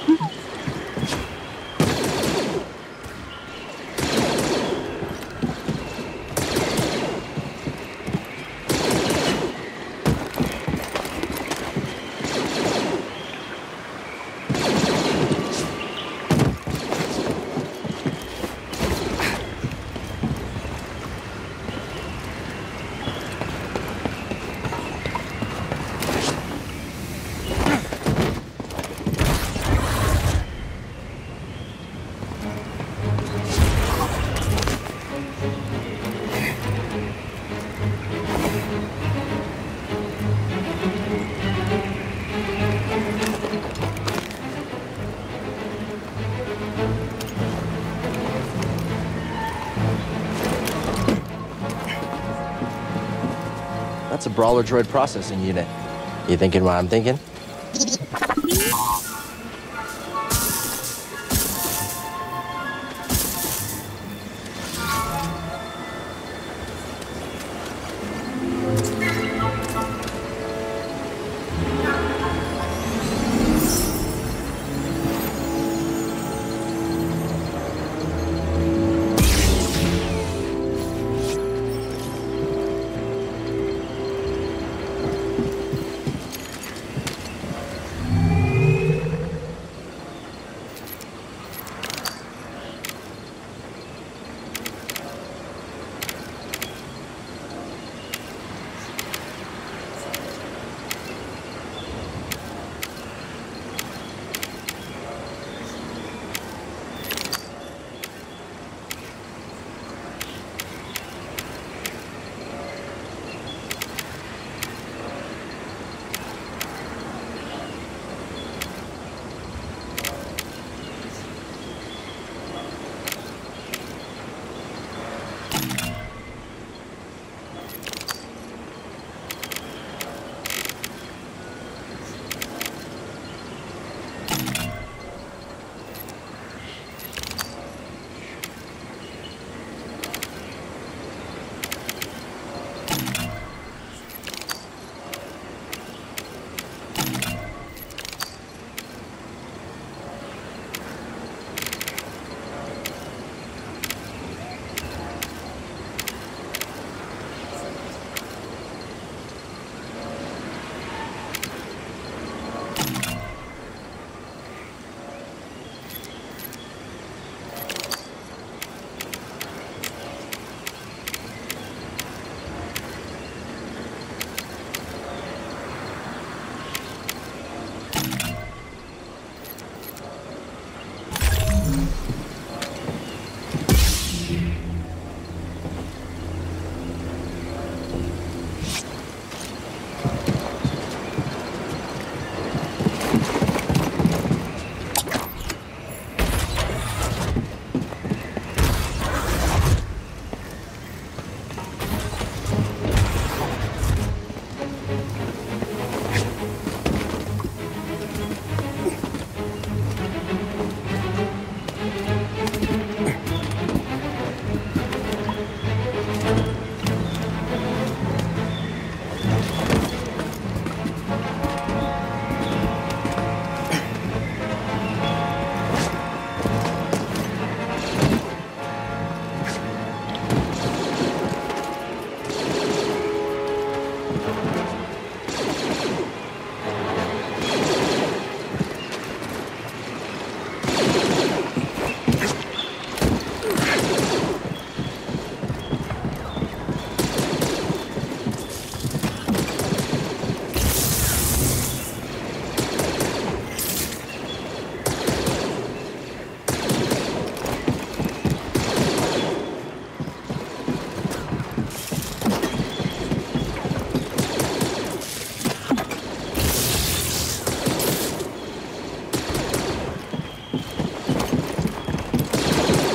That's a Brawler Droid processing unit. You thinking what I'm thinking?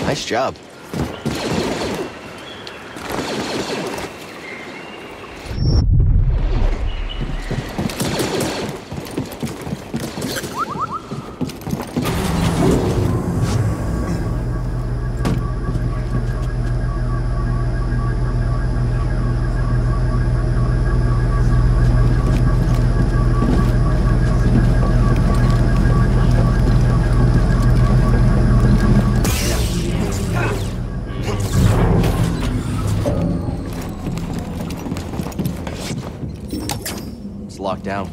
Nice job. Locked down.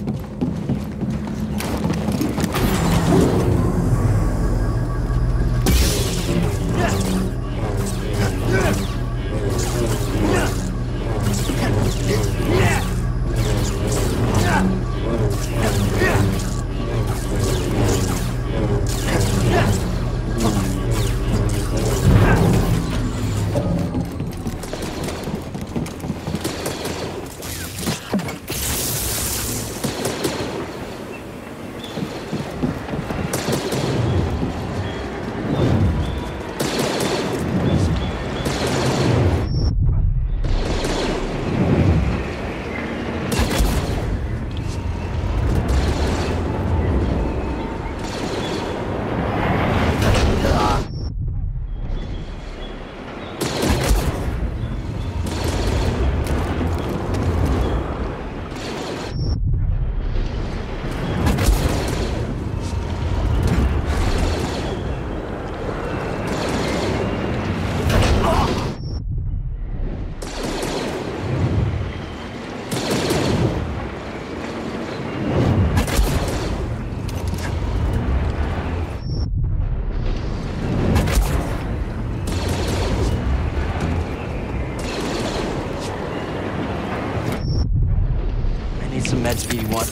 Some meds for you want.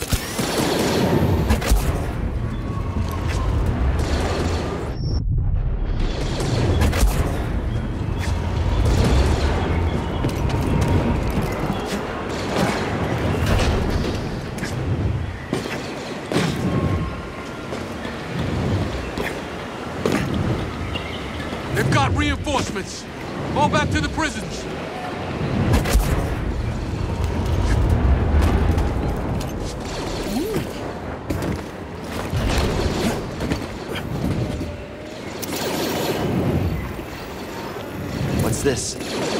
They've got reinforcements. All back to the prisons.
What's this?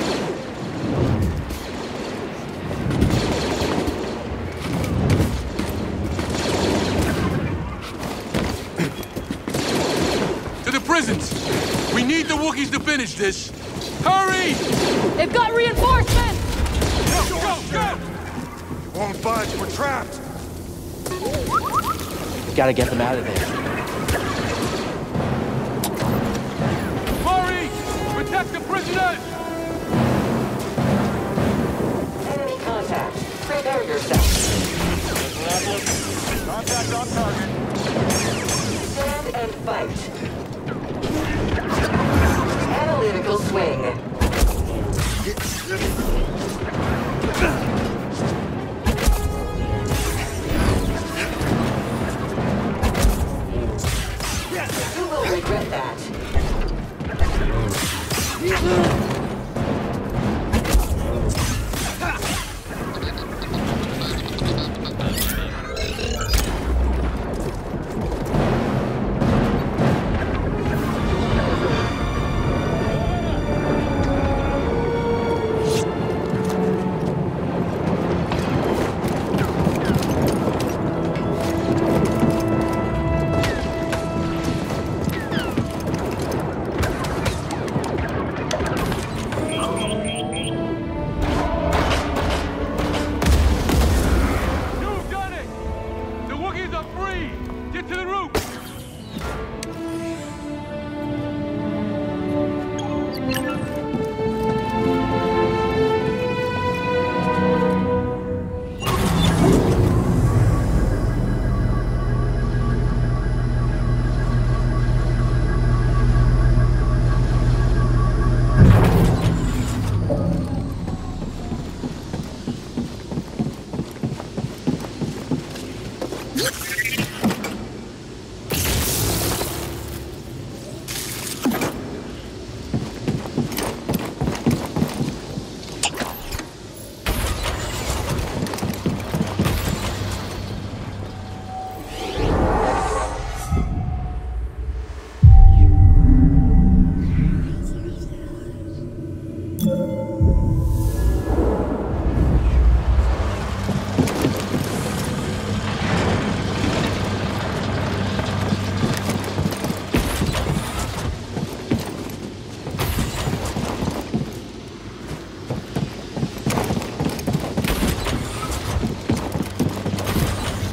To the prisons! We need the Wookiees to finish this! Hurry!
They've got reinforcements!
Go, go, go!
You won't budge, we're trapped!
We gotta get them out of there.
Protect the prisoners!
Enemy contact. Prepare yourself.
Contact on target.
Stand and fight. Analytical swing. You will regret that.